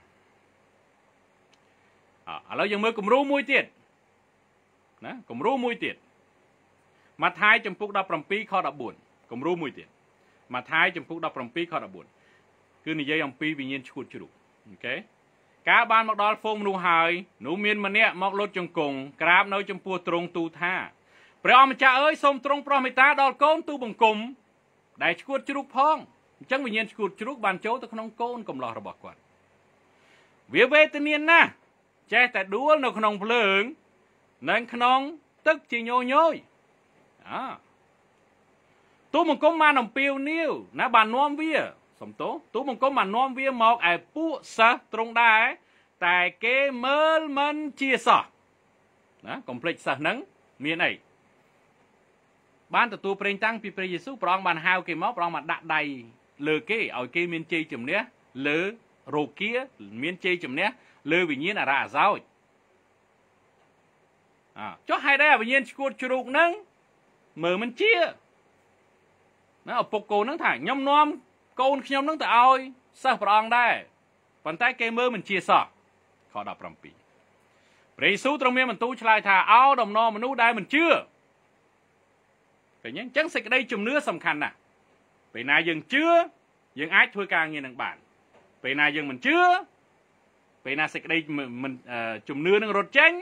អឥឡូវយើងមើលគំរូមួយទៀតណាគំរូមួយទៀតម៉ាថាយចំពុកដប់ប្រាំពីរខដប់បួនគំរូមួយទៀតម៉ាថាយចំពុកដប់ប្រាំពីរខដប់បួនគឺនិយាយអំពីវិញ្ញាណឈួតជ្រូកអូខេកាលបានមកដល់ហ្វូងមនុស្សហើយនោះមានម្នាក់មកលុតជង្គង់ក្រាបនៅចំពោះទ្រង់ទូលថាព្រះអម្ចាស់អើយសូមទ្រង់ប្រោះមេត្តាដល់កូនទូបង្គំដែលឈួតជ្រូកផងអញ្ចឹងវិញ្ញាណឈួតជ្រូកបានចូលទៅក្នុងកូនកំឡោះរបស់គាត់វាវេទនាណាស់ចេះតែដួលនៅក្នុងភ្លើងនិងក្នុងទឹកជាញយញយអទូបង្គំបានអំពាវនាវណាបាននាំវាសំទោទូបង្គំបាននាំវាមកឯពួកសិស្សត្រង់ដែរតែគេមើលមិនជាសោះណាកុំភ្លេចសិស្សហ្នឹងមានអីបានទទួលប្រេងតាំងពីព្រះយេស៊ូវព្រះអង្គបានហៅគេមកព្រះអង្គបានដាក់ដៃលើគេឲ្យគេមានជ័យជំនះលើរោគាមានជ័យជំនះលើវិញ្ញាណអារ៉ាអាសោចអើចុះហេតុអីវិញ្ញាណឈួតជ្រូកហ្នឹងមើលមិនជាណាឪពុកកូនហ្នឹងថាខ្ញុំនាំកូនខ្ញុំហ្នឹងទៅឲ្យសិស្សព្រះអង្គដែរប៉ុន្តែគេមើលមិនជាសោះខដប់ប្រាំពីរព្រះយេស៊ូវទ្រង់មានបន្ទូលឆ្លើយថាអោដំណរមនុស្សដែលមិនជឿឃើញទេអញ្ចឹងសេចក្តីជំនឿសំខាន់ណាស់ពេលណាយើងជឿយើងអាចធ្វើការងារនឹងបានពេលណាយើងមិនជឿពេលណាសេចក្តីមិនជំនឿនឹងរត់ចេញ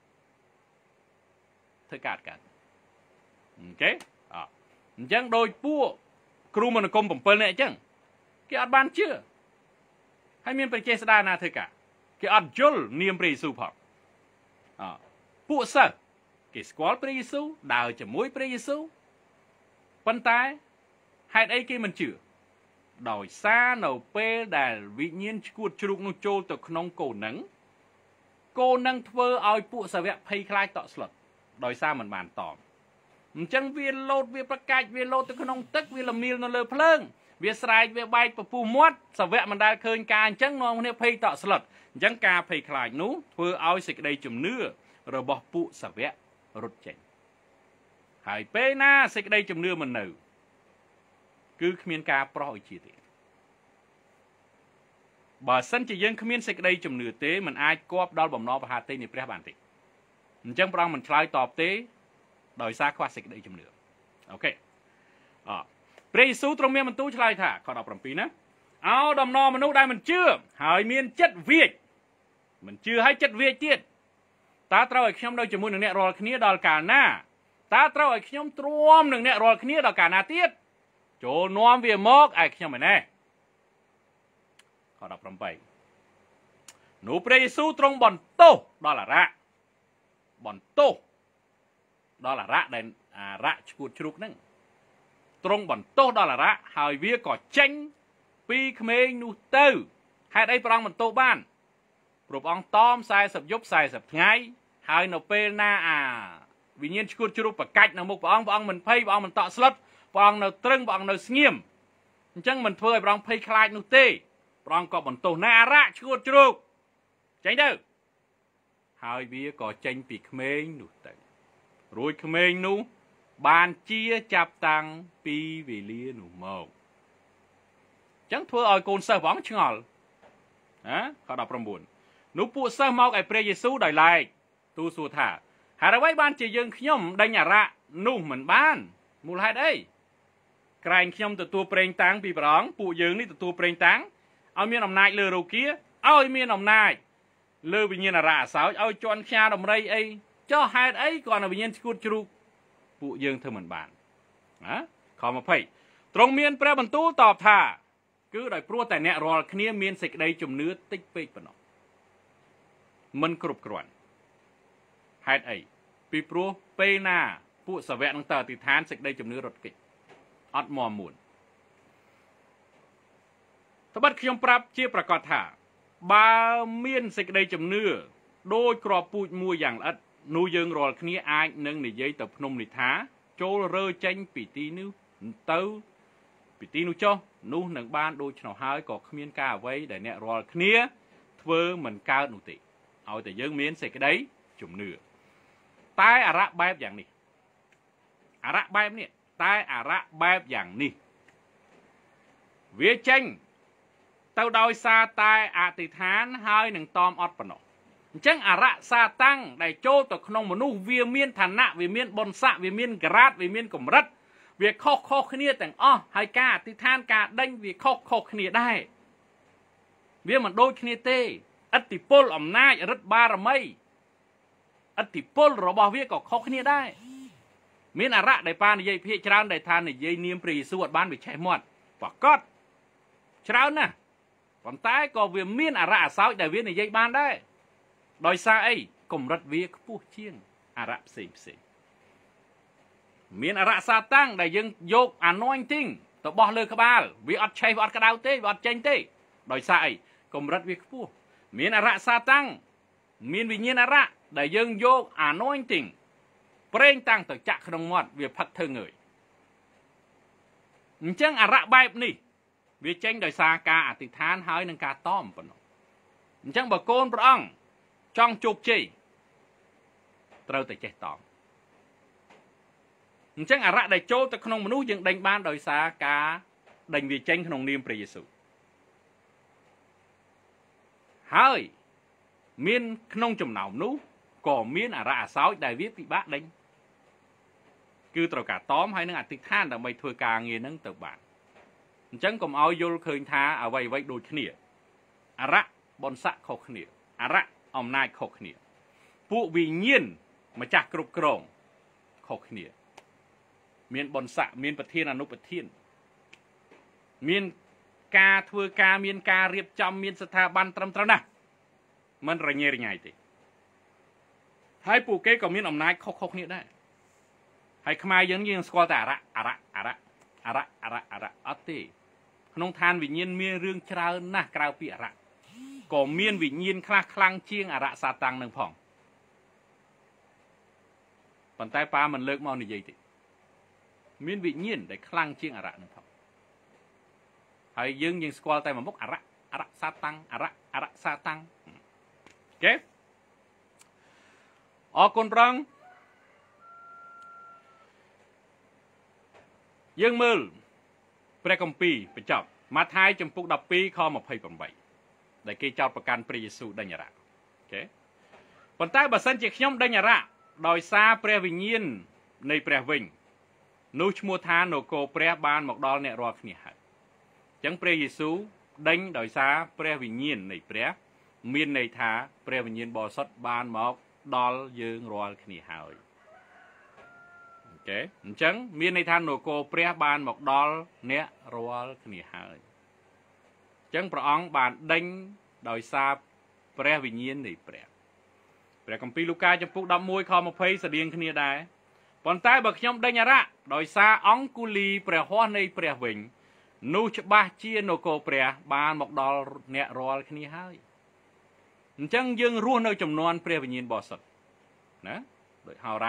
ធ្វើកាត់កាត់អូខេអញ្ចឹងដោយពួកគ្រូមន្តអាគម7នាក់អញ្ចឹងគេអត់បានជឿហើយមានប្រជាស្ដារណាធ្វើការគេអត់យល់នាមព្រះយេស៊ូវផងអពួកសិស្សគេស្គាល់ព្រះយេស៊ូវដើរជាមួយព្រះយេស៊ូវប៉ុន្តែហេតុអីគេមិនជឿដោយសារនៅពេលដែលវិញ្ញាណឈួតជ្រូកនោះចូលទៅក្នុងគោនឹងគោនឹងធ្វើឲ្យពួកសាវកភ័យខ្លាចតក់ស្លុតដោយសារមិនបានតបអញ្ចឹងវាលោតវាប្រកាច់វាលោតទៅក្នុងទឹកវាល្មៀលនៅលើភ្លើងវាស្រែកវាបែកពពុះមាត់សាវកមិនដែលឃើញការអញ្ចឹងនាំគ្នាភ័យតក់ស្លុតអញ្ចឹងការភ័យខ្លាចនោះធ្វើឲ្យសេចក្តីជំនឿរបស់ពួកសាវករត់ចេញហើយពេលណាសេចក្តីជំនឿមិននៅគឺគ្មានការប្រោះឧជាទេបើសិនជាយើងគ្មានសេចក្តីជំនឿទេมันអាចគប់ដល់បំណងបហាទេនៃព្រះបានទេអញ្ចឹងព្រះអង្គមិនឆ្លើយតបទេដោយសារខ្វះសេចក្តីជំនឿអូខេអព្រះយេស៊ូវទ្រង់មានបន្ទូលឆ្លើយថាខដប់7ណាអោដំណរមនុស្សដែលមិនជឿហើយមានចិត្តវាចមិនជឿហើយចិត្តវាចទៀតតើត្រូវឲ្យខ្ញុំនៅជាមួយនឹងអ្នករាល់គ្នាដល់កាលណាតើត្រូវឲ្យខ្ញុំទ្រាំនឹងអ្នករាល់គ្នាដល់កាលណាទៀតចូលនាំវាមកឲ្យខ្ញុំឯណេះខដប់8នោះព្រះយេស៊ូវទ្រង់បន្ទោសដល់អារៈបន្ទោសដល់អារៈដែលអារៈឈួតជ្រូកហ្នឹងទ្រង់បន្ទោសដល់អារៈហើយវាក៏ចេញពីក្មេងនោះទៅហេតុអីព្រះអង្គបន្ទោសបានព្រោះព្រះអង្គតម40យប់40ថ្ងៃហើយនៅពេលណាអាវិញ្ញាណឈួតជ្រូកប្រកាច់នៅមុខព្រះអង្គព្រះអង្គមិនភ័យព្រះអង្គមិនតក់ស្លុតព្រះអង្គនៅត្រឹងព្រះអង្គនៅស្ងៀមអញ្ចឹងមិនធ្វើឲ្យព្រះអង្គភ័យខ្លាចនោះទេព្រះអង្គក៏បន្ទោសណាអារៈឈួតជ្រូកចេញទៅហើយវាក៏ចេញពីក្មេងនោះទៅរួចក្មេងនោះបានជាចាប់តាំងពីវេលានោះមកអញ្ចឹងធ្វើឲ្យកូនសិស្សព្រះអង្គឆ្ងល់ណាខដប់9នោះពួកសិស្សមកឲ្យព្រះយេស៊ូវដោយឡែកទូលសួរថាហេតុអ្វីបានជាយើងខ្ញុំដេញអារៈនោះមិនបានមូលហេតុអីក្រែងខ្ញុំទទួលប្រេងតាំងពីព្រះអង្គពួកយើងនេះទទួលប្រេងតាំងឲ្យមានអំណាចលើរោគាឲ្យមានអំណាចលើវិញ្ញាណអារៈអាសោចឲ្យជន់ខ្យាដំរីអីចុះហេតុអីគាត់នៅវិញ្ញាណឈួតជ្រូកពួកយើងធ្វើមិនបានណាខ20ទ្រង់មានព្រះបន្ទូលតបថាគឺដោយព្រោះតែអ្នករាល់គ្នាមានសេចក្តីជំនឿតិចពេកប៉ុណ្ណោះមិនគ្រប់គ្រាន់ហេតុអីពីព្រោះពេលណាពួកសាវកនឹងទៅអធិដ្ឋានសេចក្តីជំនឿរត់គេចអត់មាំមួនត្បិតខ្ញុំប្រាប់ជាប្រកាសថាបើមានសេចក្តីជំនឿដោយក្របពូជមួយយ៉ាងល្អិតនោះយើងរាល់គ្នាអាចនឹងនិយាយទៅភ្នំនិថាចូលរើចេញពីទីនេះទៅពីទីនោះចុះនោះនឹងបានដូច្នោះហើយក៏គ្មានការអ្វីដែលអ្នករាល់គ្នាធ្វើមិនកើតនោះទេឲ្យតែយើងមានសេចក្តីជំនឿតែអារៈបែបយ៉ាងនេះអារៈបែបនេះតែអារៈបែបយ៉ាងនេះវាចេញទៅដោយសារតែអធិដ្ឋានហើយនឹងតមអត់ប៉ុណ្ណោះអញ្ចឹងអារៈសាតាំងដែលចូលទៅក្នុងមនុស្សវាមានឋានៈវាមានបុណ្យស័ក្តិវាមានក្រាតវាមានកម្រិតវាខុសខុសគ្នាទាំងអស់ហើយការអធិដ្ឋានការដេញវាខុសខុសគ្នាដែរវាមិនដូចគ្នាទេឥទ្ធិពលអំណាចឫទ្ធិបារមីឥទ្ធិពលរបស់វាក៏ខុសគ្នាដែរមានអារៈដែលប៉ានិយាយភាគច្រើនដែលថានិយាយនាមព្រះយេស៊ូវអត់បានវាឆេះមាត់ប្រកាសច្រើនណាស់ប៉ុន្តែក៏វាមានអារៈអាសោចដែលវានិយាយបានដែរដោយសារអីកម្រិតវាខ្ពស់ជាងអារៈផ្សេងផ្សេងមានអារៈសាតាំងដែលយើងយក anointing ទៅបោះលើក្បាលវាអត់ឆេះវាអត់ក្តៅទេវាអត់ចេញទេដោយសារអីកម្រិតវាខ្ពស់មានអារៈសាតាំងមានវិញ្ញាណអារៈដែលយើងយក anointing ប្រេងតាំងទៅចាក់ក្នុងមាត់វាផឹកធ្វើងើយអញ្ចឹងអារៈបែបនេះវាចេញដោយសារការអធិដ្ឋានហើយនឹងការតមប៉ុណ្ណោះអញ្ចឹងបើកូនព្រះអង្គចង់ជោគជ័យត្រូវតែចេះតមអញ្ចឹងអារៈដែលចូលទៅក្នុងមនុស្សយើងដេញបានដោយសារការដេញវាចេញក្នុងនាមព្រះយេស៊ូវហើយមានក្នុងចំណោមនោះក៏មានអារៈអាសោចដែលវាពិបាកដេញគឺត្រូវការតមហើយនឹងអធិដ្ឋានដើម្បីធ្វើការងារនឹងទៅបានអញ្ចឹងកុំឲ្យយល់ឃើញថាអ្វីអ្វីដូចគ្នាអារៈบนสะขกเนียอาระอมนายขกเนียผู้วิญญาณมาจากกรุบกรองขกเนียมีนบนสะมีนประเทศอนุประเทศมีนกาทัวกามีนกาเรียบจำมีนสถาบันตรำตรนะมันระเงียระไงติให้ปู่เก๋ก็มีนอมนายขกขกเนียได้ให้ขมายยังยังสกอตแต่อาระอาระอาระอาระอาระอาระอัตติขนมทานวิญญาณมีเรื่องชราหน้ากราวปีอาระก็มีนวิญญาณคลาคลังเชียงอาระซาตังหนึ่งผ่องปันใต้ปลามันเลิกมองในใจติมีนวิญญาณได้คลังเชียงอาระหนึ่งผ่องให้ยังยังสกอตแต่มันบกอาระอาระซาตังอาระอาระซาตังโอเคออกคนรังยังมือพระกัมปีไปจับมาท้ายจำพวกดับปีข้อมาเพย์ปนใบได้เกี่ยวประกันพระเยซูได้ยาระโอเคปนใต้บัสันเจขยมได้ยาระโดยซาพระวิญญาณในพระวิญนูชมัวทานโนโกพระบานหมกดอลเนี่ยรอขณีหัดจังพระเยซูดังโดยซาพระวิญญาณในพระมีนในทาพระวิญญาณบอสดบานหมกดอลยืงรอขณีหายโอเคจังมีในทานโนโกเปรียบานหมกดอลเนี่ยรัวขณีหายจังพระองค์บานดังโดยซาเปรียวิญญาณในเปรียเปรียกัมปีลูกาจะปลุกดำมวยคอมาเพย์เสดียงขณีได้ปนใต้บักยมได้ยาระโดยซาองกุลีเปรียหัวในเปรียวิญนูชบาเชียโนโกเปรียบานหมกดอลเนี่ยรัวขณีหายจังยังรู้ในจำนวนเปรียวิญญาณบอสดนะโดยฮารา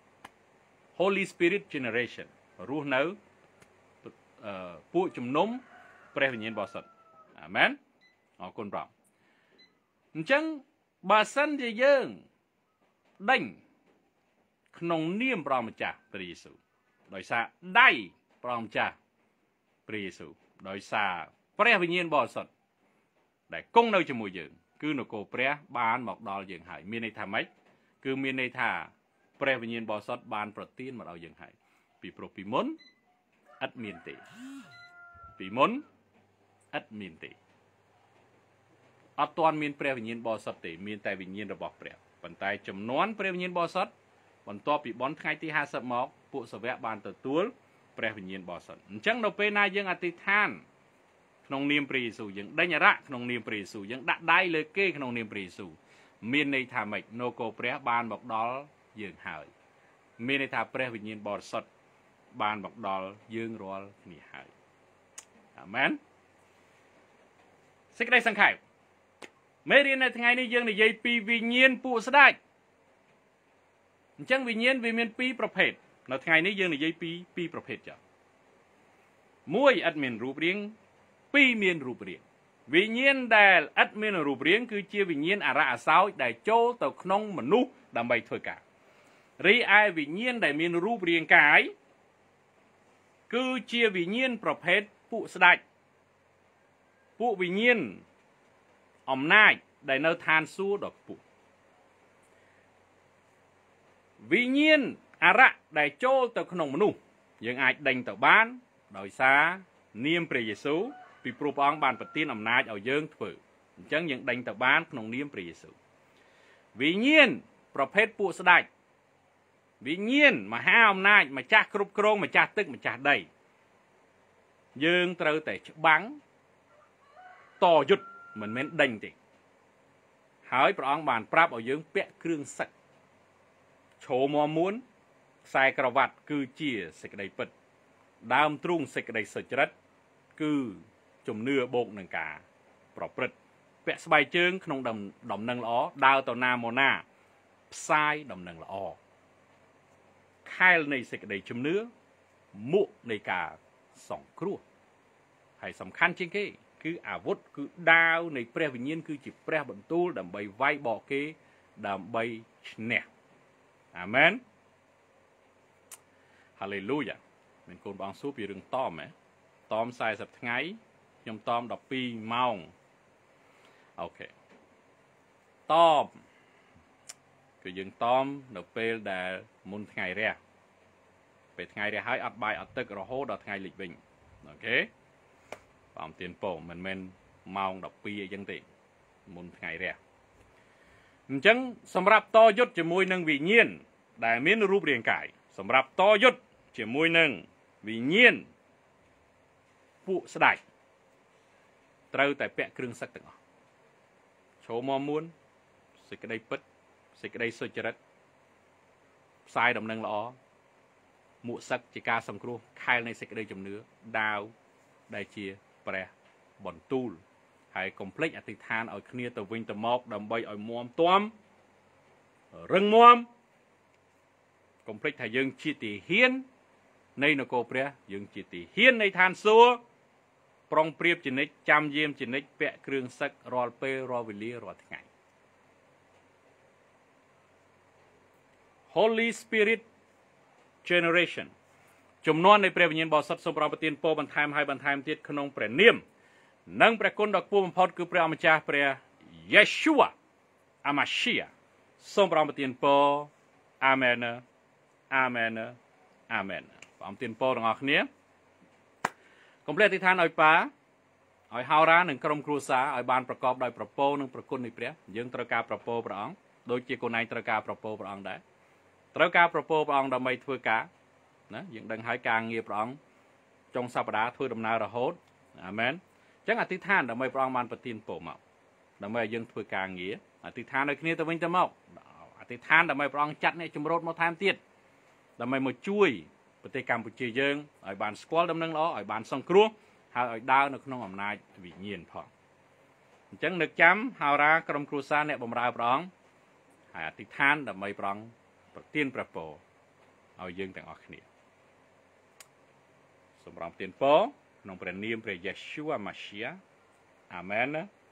Holy Spirit Generation รู้เนื้อผู้จุ่มนุ่มเปรียบวิญญาณบอสดอาเมนอ๋อคนรำจังบาสันจะยังดังขนมเนียมปรามจ่าพระเยซูโดยซาได้ปรามจ่าพระเยซูโดยซาเปรียบวิญญาณบอสดได้กงในจมูกยังคือโนโกเปรียบานหมอกดอลยังหายมีในทางไหมคือมีในทางเปรียวิญญาณบอสดบานโปรตีนมาเอาอย่างไรปีโปรปีมนอัดมีนตีปีมนอัดมีนตีอัดตอนมีนเปรียวิญญาณบอสดตีมีนแต่วิญญาณระบบเปรียบปันไตจำนวนเปรียวิญญาณบอสดบนตัวปีบอลไงที่ห้าสมอกปุสเวะบานตัวตัวเปรียวิญญาณบอสดจังเราเป็นนายยังอธิษฐานขนมเนียมปรีสูยังได้ยาระขนมเนียมปรีสูยังดักได้เลยเก้ขนมเนียมปรีสูมีนในทางไหมโนโกเปรียบานบอกดอลยืงหายมีในทางเปรียวิญญาณบอสดบานบอกดอลยืงรัวนี่หายอาเมนสิ่งใดสังขารไม่เรียนในทางไงนี่ยังในยัยปีวิญญาณปูสได้จังวิญญาณวิญญาณปีประเภทในทางไงนี่ยังในยัยปีปีประเภทจ้ะมวยอัดเมียนรูปเรียงปีเมียนรูปเรียงวิญญาณได้อัดเมียนรูปเรียงคือเชี่ยวิญญาณอาระอาสาวได้โจต่อขนมมนุษย์ดำใบถอยการีไอวิญญาณได้มีรูปเรียงกายคือเชียวิญญาณประเภทผู้สดายผู้วิญญาณอมนายได้เนื้อทานสู้ดอกผู้วิญญาณอาระได้โจต่อขนมมนุษย์ยังอาจดังต่อบ้านโดยซาเนียมพระเยซูปีปรูปองบานปฏินอำนาจเอาเยิงถือจังยังดังต่อบ้านขนมเนียมพระเยซูวิญญาณประเภทผู้สดายวิญญาณมาห้ามนายมาจักกรุบกรองมาจักตึกมาจักได้ยืงเตอแต่บังต่อหยุดเหมือนเม้นดังติหายพระองค์บานปราบเอายืงเปะเครื่องสักโชว์มอม้วนใส่กระวัดคือเจียสิกได้ปิดดามตรุงสิกได้สจรัดคือจุ่มเนื้อโบกหนังกาปลอบปริดเปะสบายเจิงขนมดำดำนังล้อดาวต่อนาโมนาทรายดำนังล้อค่ายในสิกได้จุ่มเนื้อมุในกาสองครัวให้สำคัญจริงๆคืออาวุธคือดาวในเปรี้ยวิญญาณคือจิบเปรี้ยบรรทุลดำใบไว้บอกเกดำใบเนี่ยอาเมนฮาเลลูยาเป็นคนบางสู้ปีเรื่องต้อมไหมต้อมใส่สับไงยมต้อมดอกปีเมาโอเคต้อมคือยังต้อมดอกเปลแต่มุนไงเรียไปไงเรียให้อัดใบอัดตึกเราโหดไงหลีกวิ่งโอเคความเตียนโป่มันเป็นเมาดอกปียังติមុនថ្ងៃរះអញ្ចឹងសម្រាប់តយុទ្ធជាមួយនឹងវិញ្ញាណដែលមានរូបរាងកាយសម្រាប់តយុទ្ធជាមួយនឹងវិញ្ញាណពួកស្ដេចត្រូវតែពាក់គ្រឿងសឹកទាំងអស់ឈោមមួនសេចក្តីពិតសេចក្តីសុចរិតផ្សាយដំណឹងល្អមួកសឹកជាការសង្គ្រោះខែលនៃសេចក្តីជំនឿដាវដែលជាព្រះបន្ទូលហើយកុំភ្លេចអធិដ្ឋានឲ្យគ្នាទៅវិញទៅមកដើម្បីឲ្យមាំទាំរឹងមាំកុំភ្លេចថាយើងជាទាហាននៃនគរព្រះយើងជាទាហាននៃឋានសួគ៌ប្រុងប្រៀបជានិច្ចចាំយាមជានិច្ចពាក់គ្រឿងសឹករាល់ពេលរាល់វេលារាល់ថ្ងៃ Holy Spirit Generation ជំនាន់នៃព្រះវិញ្ញាណបរិសុទ្ធសូមប្រប្រទានពរបន្ថែមឲ្យបន្ថែមទៀតក្នុងព្រះនាមនិងព្រះគុណដ៏ខ្ពស់បំផុតគឺព្រះអម្ចាស់ព្រះយេស៊ូវអាម៉ាស៊ីយ៉ាសូមប្រប្រទានពរអាមែនអាមែនអាមែនព្រះអង្គទានពរទាំងអស់គ្នាកុំភ្លេចអធិដ្ឋានឲ្យប៉ាឲ្យហោរានិងក្រុមគ្រួសារឲ្យបានប្រកបដោយប្រពោនិងប្រគុណនៃព្រះយើងត្រូវការប្រពោព្រះអង្គដូចជាកូនឯងត្រូវការប្រពោព្រះអង្គដែរត្រូវការប្រពោព្រះអង្គដើម្បីធ្វើការណាយើងដឹងហើយការងារព្រះអង្គចុងសប្តាហ៍ធ្វើដំណើររហូតអាមែនអញ្ចឹងអធិដ្ឋានដើម្បីព្រះអង្គបានប្រទានពរមកដើម្បីឲ្យយើងធ្វើការងារអធិដ្ឋានឲ្យគ្នាទៅវិញទៅមកអធិដ្ឋានដើម្បីព្រះអង្គចាត់អ្នកជំរត់មកថែមទៀតដើម្បីមកជួយប្រទេសកម្ពុជាយើងឲ្យបានស្គាល់ដំណឹងល្អឲ្យបានសង្គ្រោះហើយឲ្យដើរនៅក្នុងអំណាចវិញ្ញាណផងអញ្ចឹងនឹកចាំហោរាក្រុមគ្រួសារអ្នកបម្រើព្រះអង្គហើយអធិដ្ឋានដើម្បីព្រះអង្គប្រទានព្រះពរឲ្យយើងទាំងអស់គ្នាសូមប្រទានពរក្នុងព្រះនាមព្រះយេស៊ូវម៉ាស៊ីយ៉ាអាមែន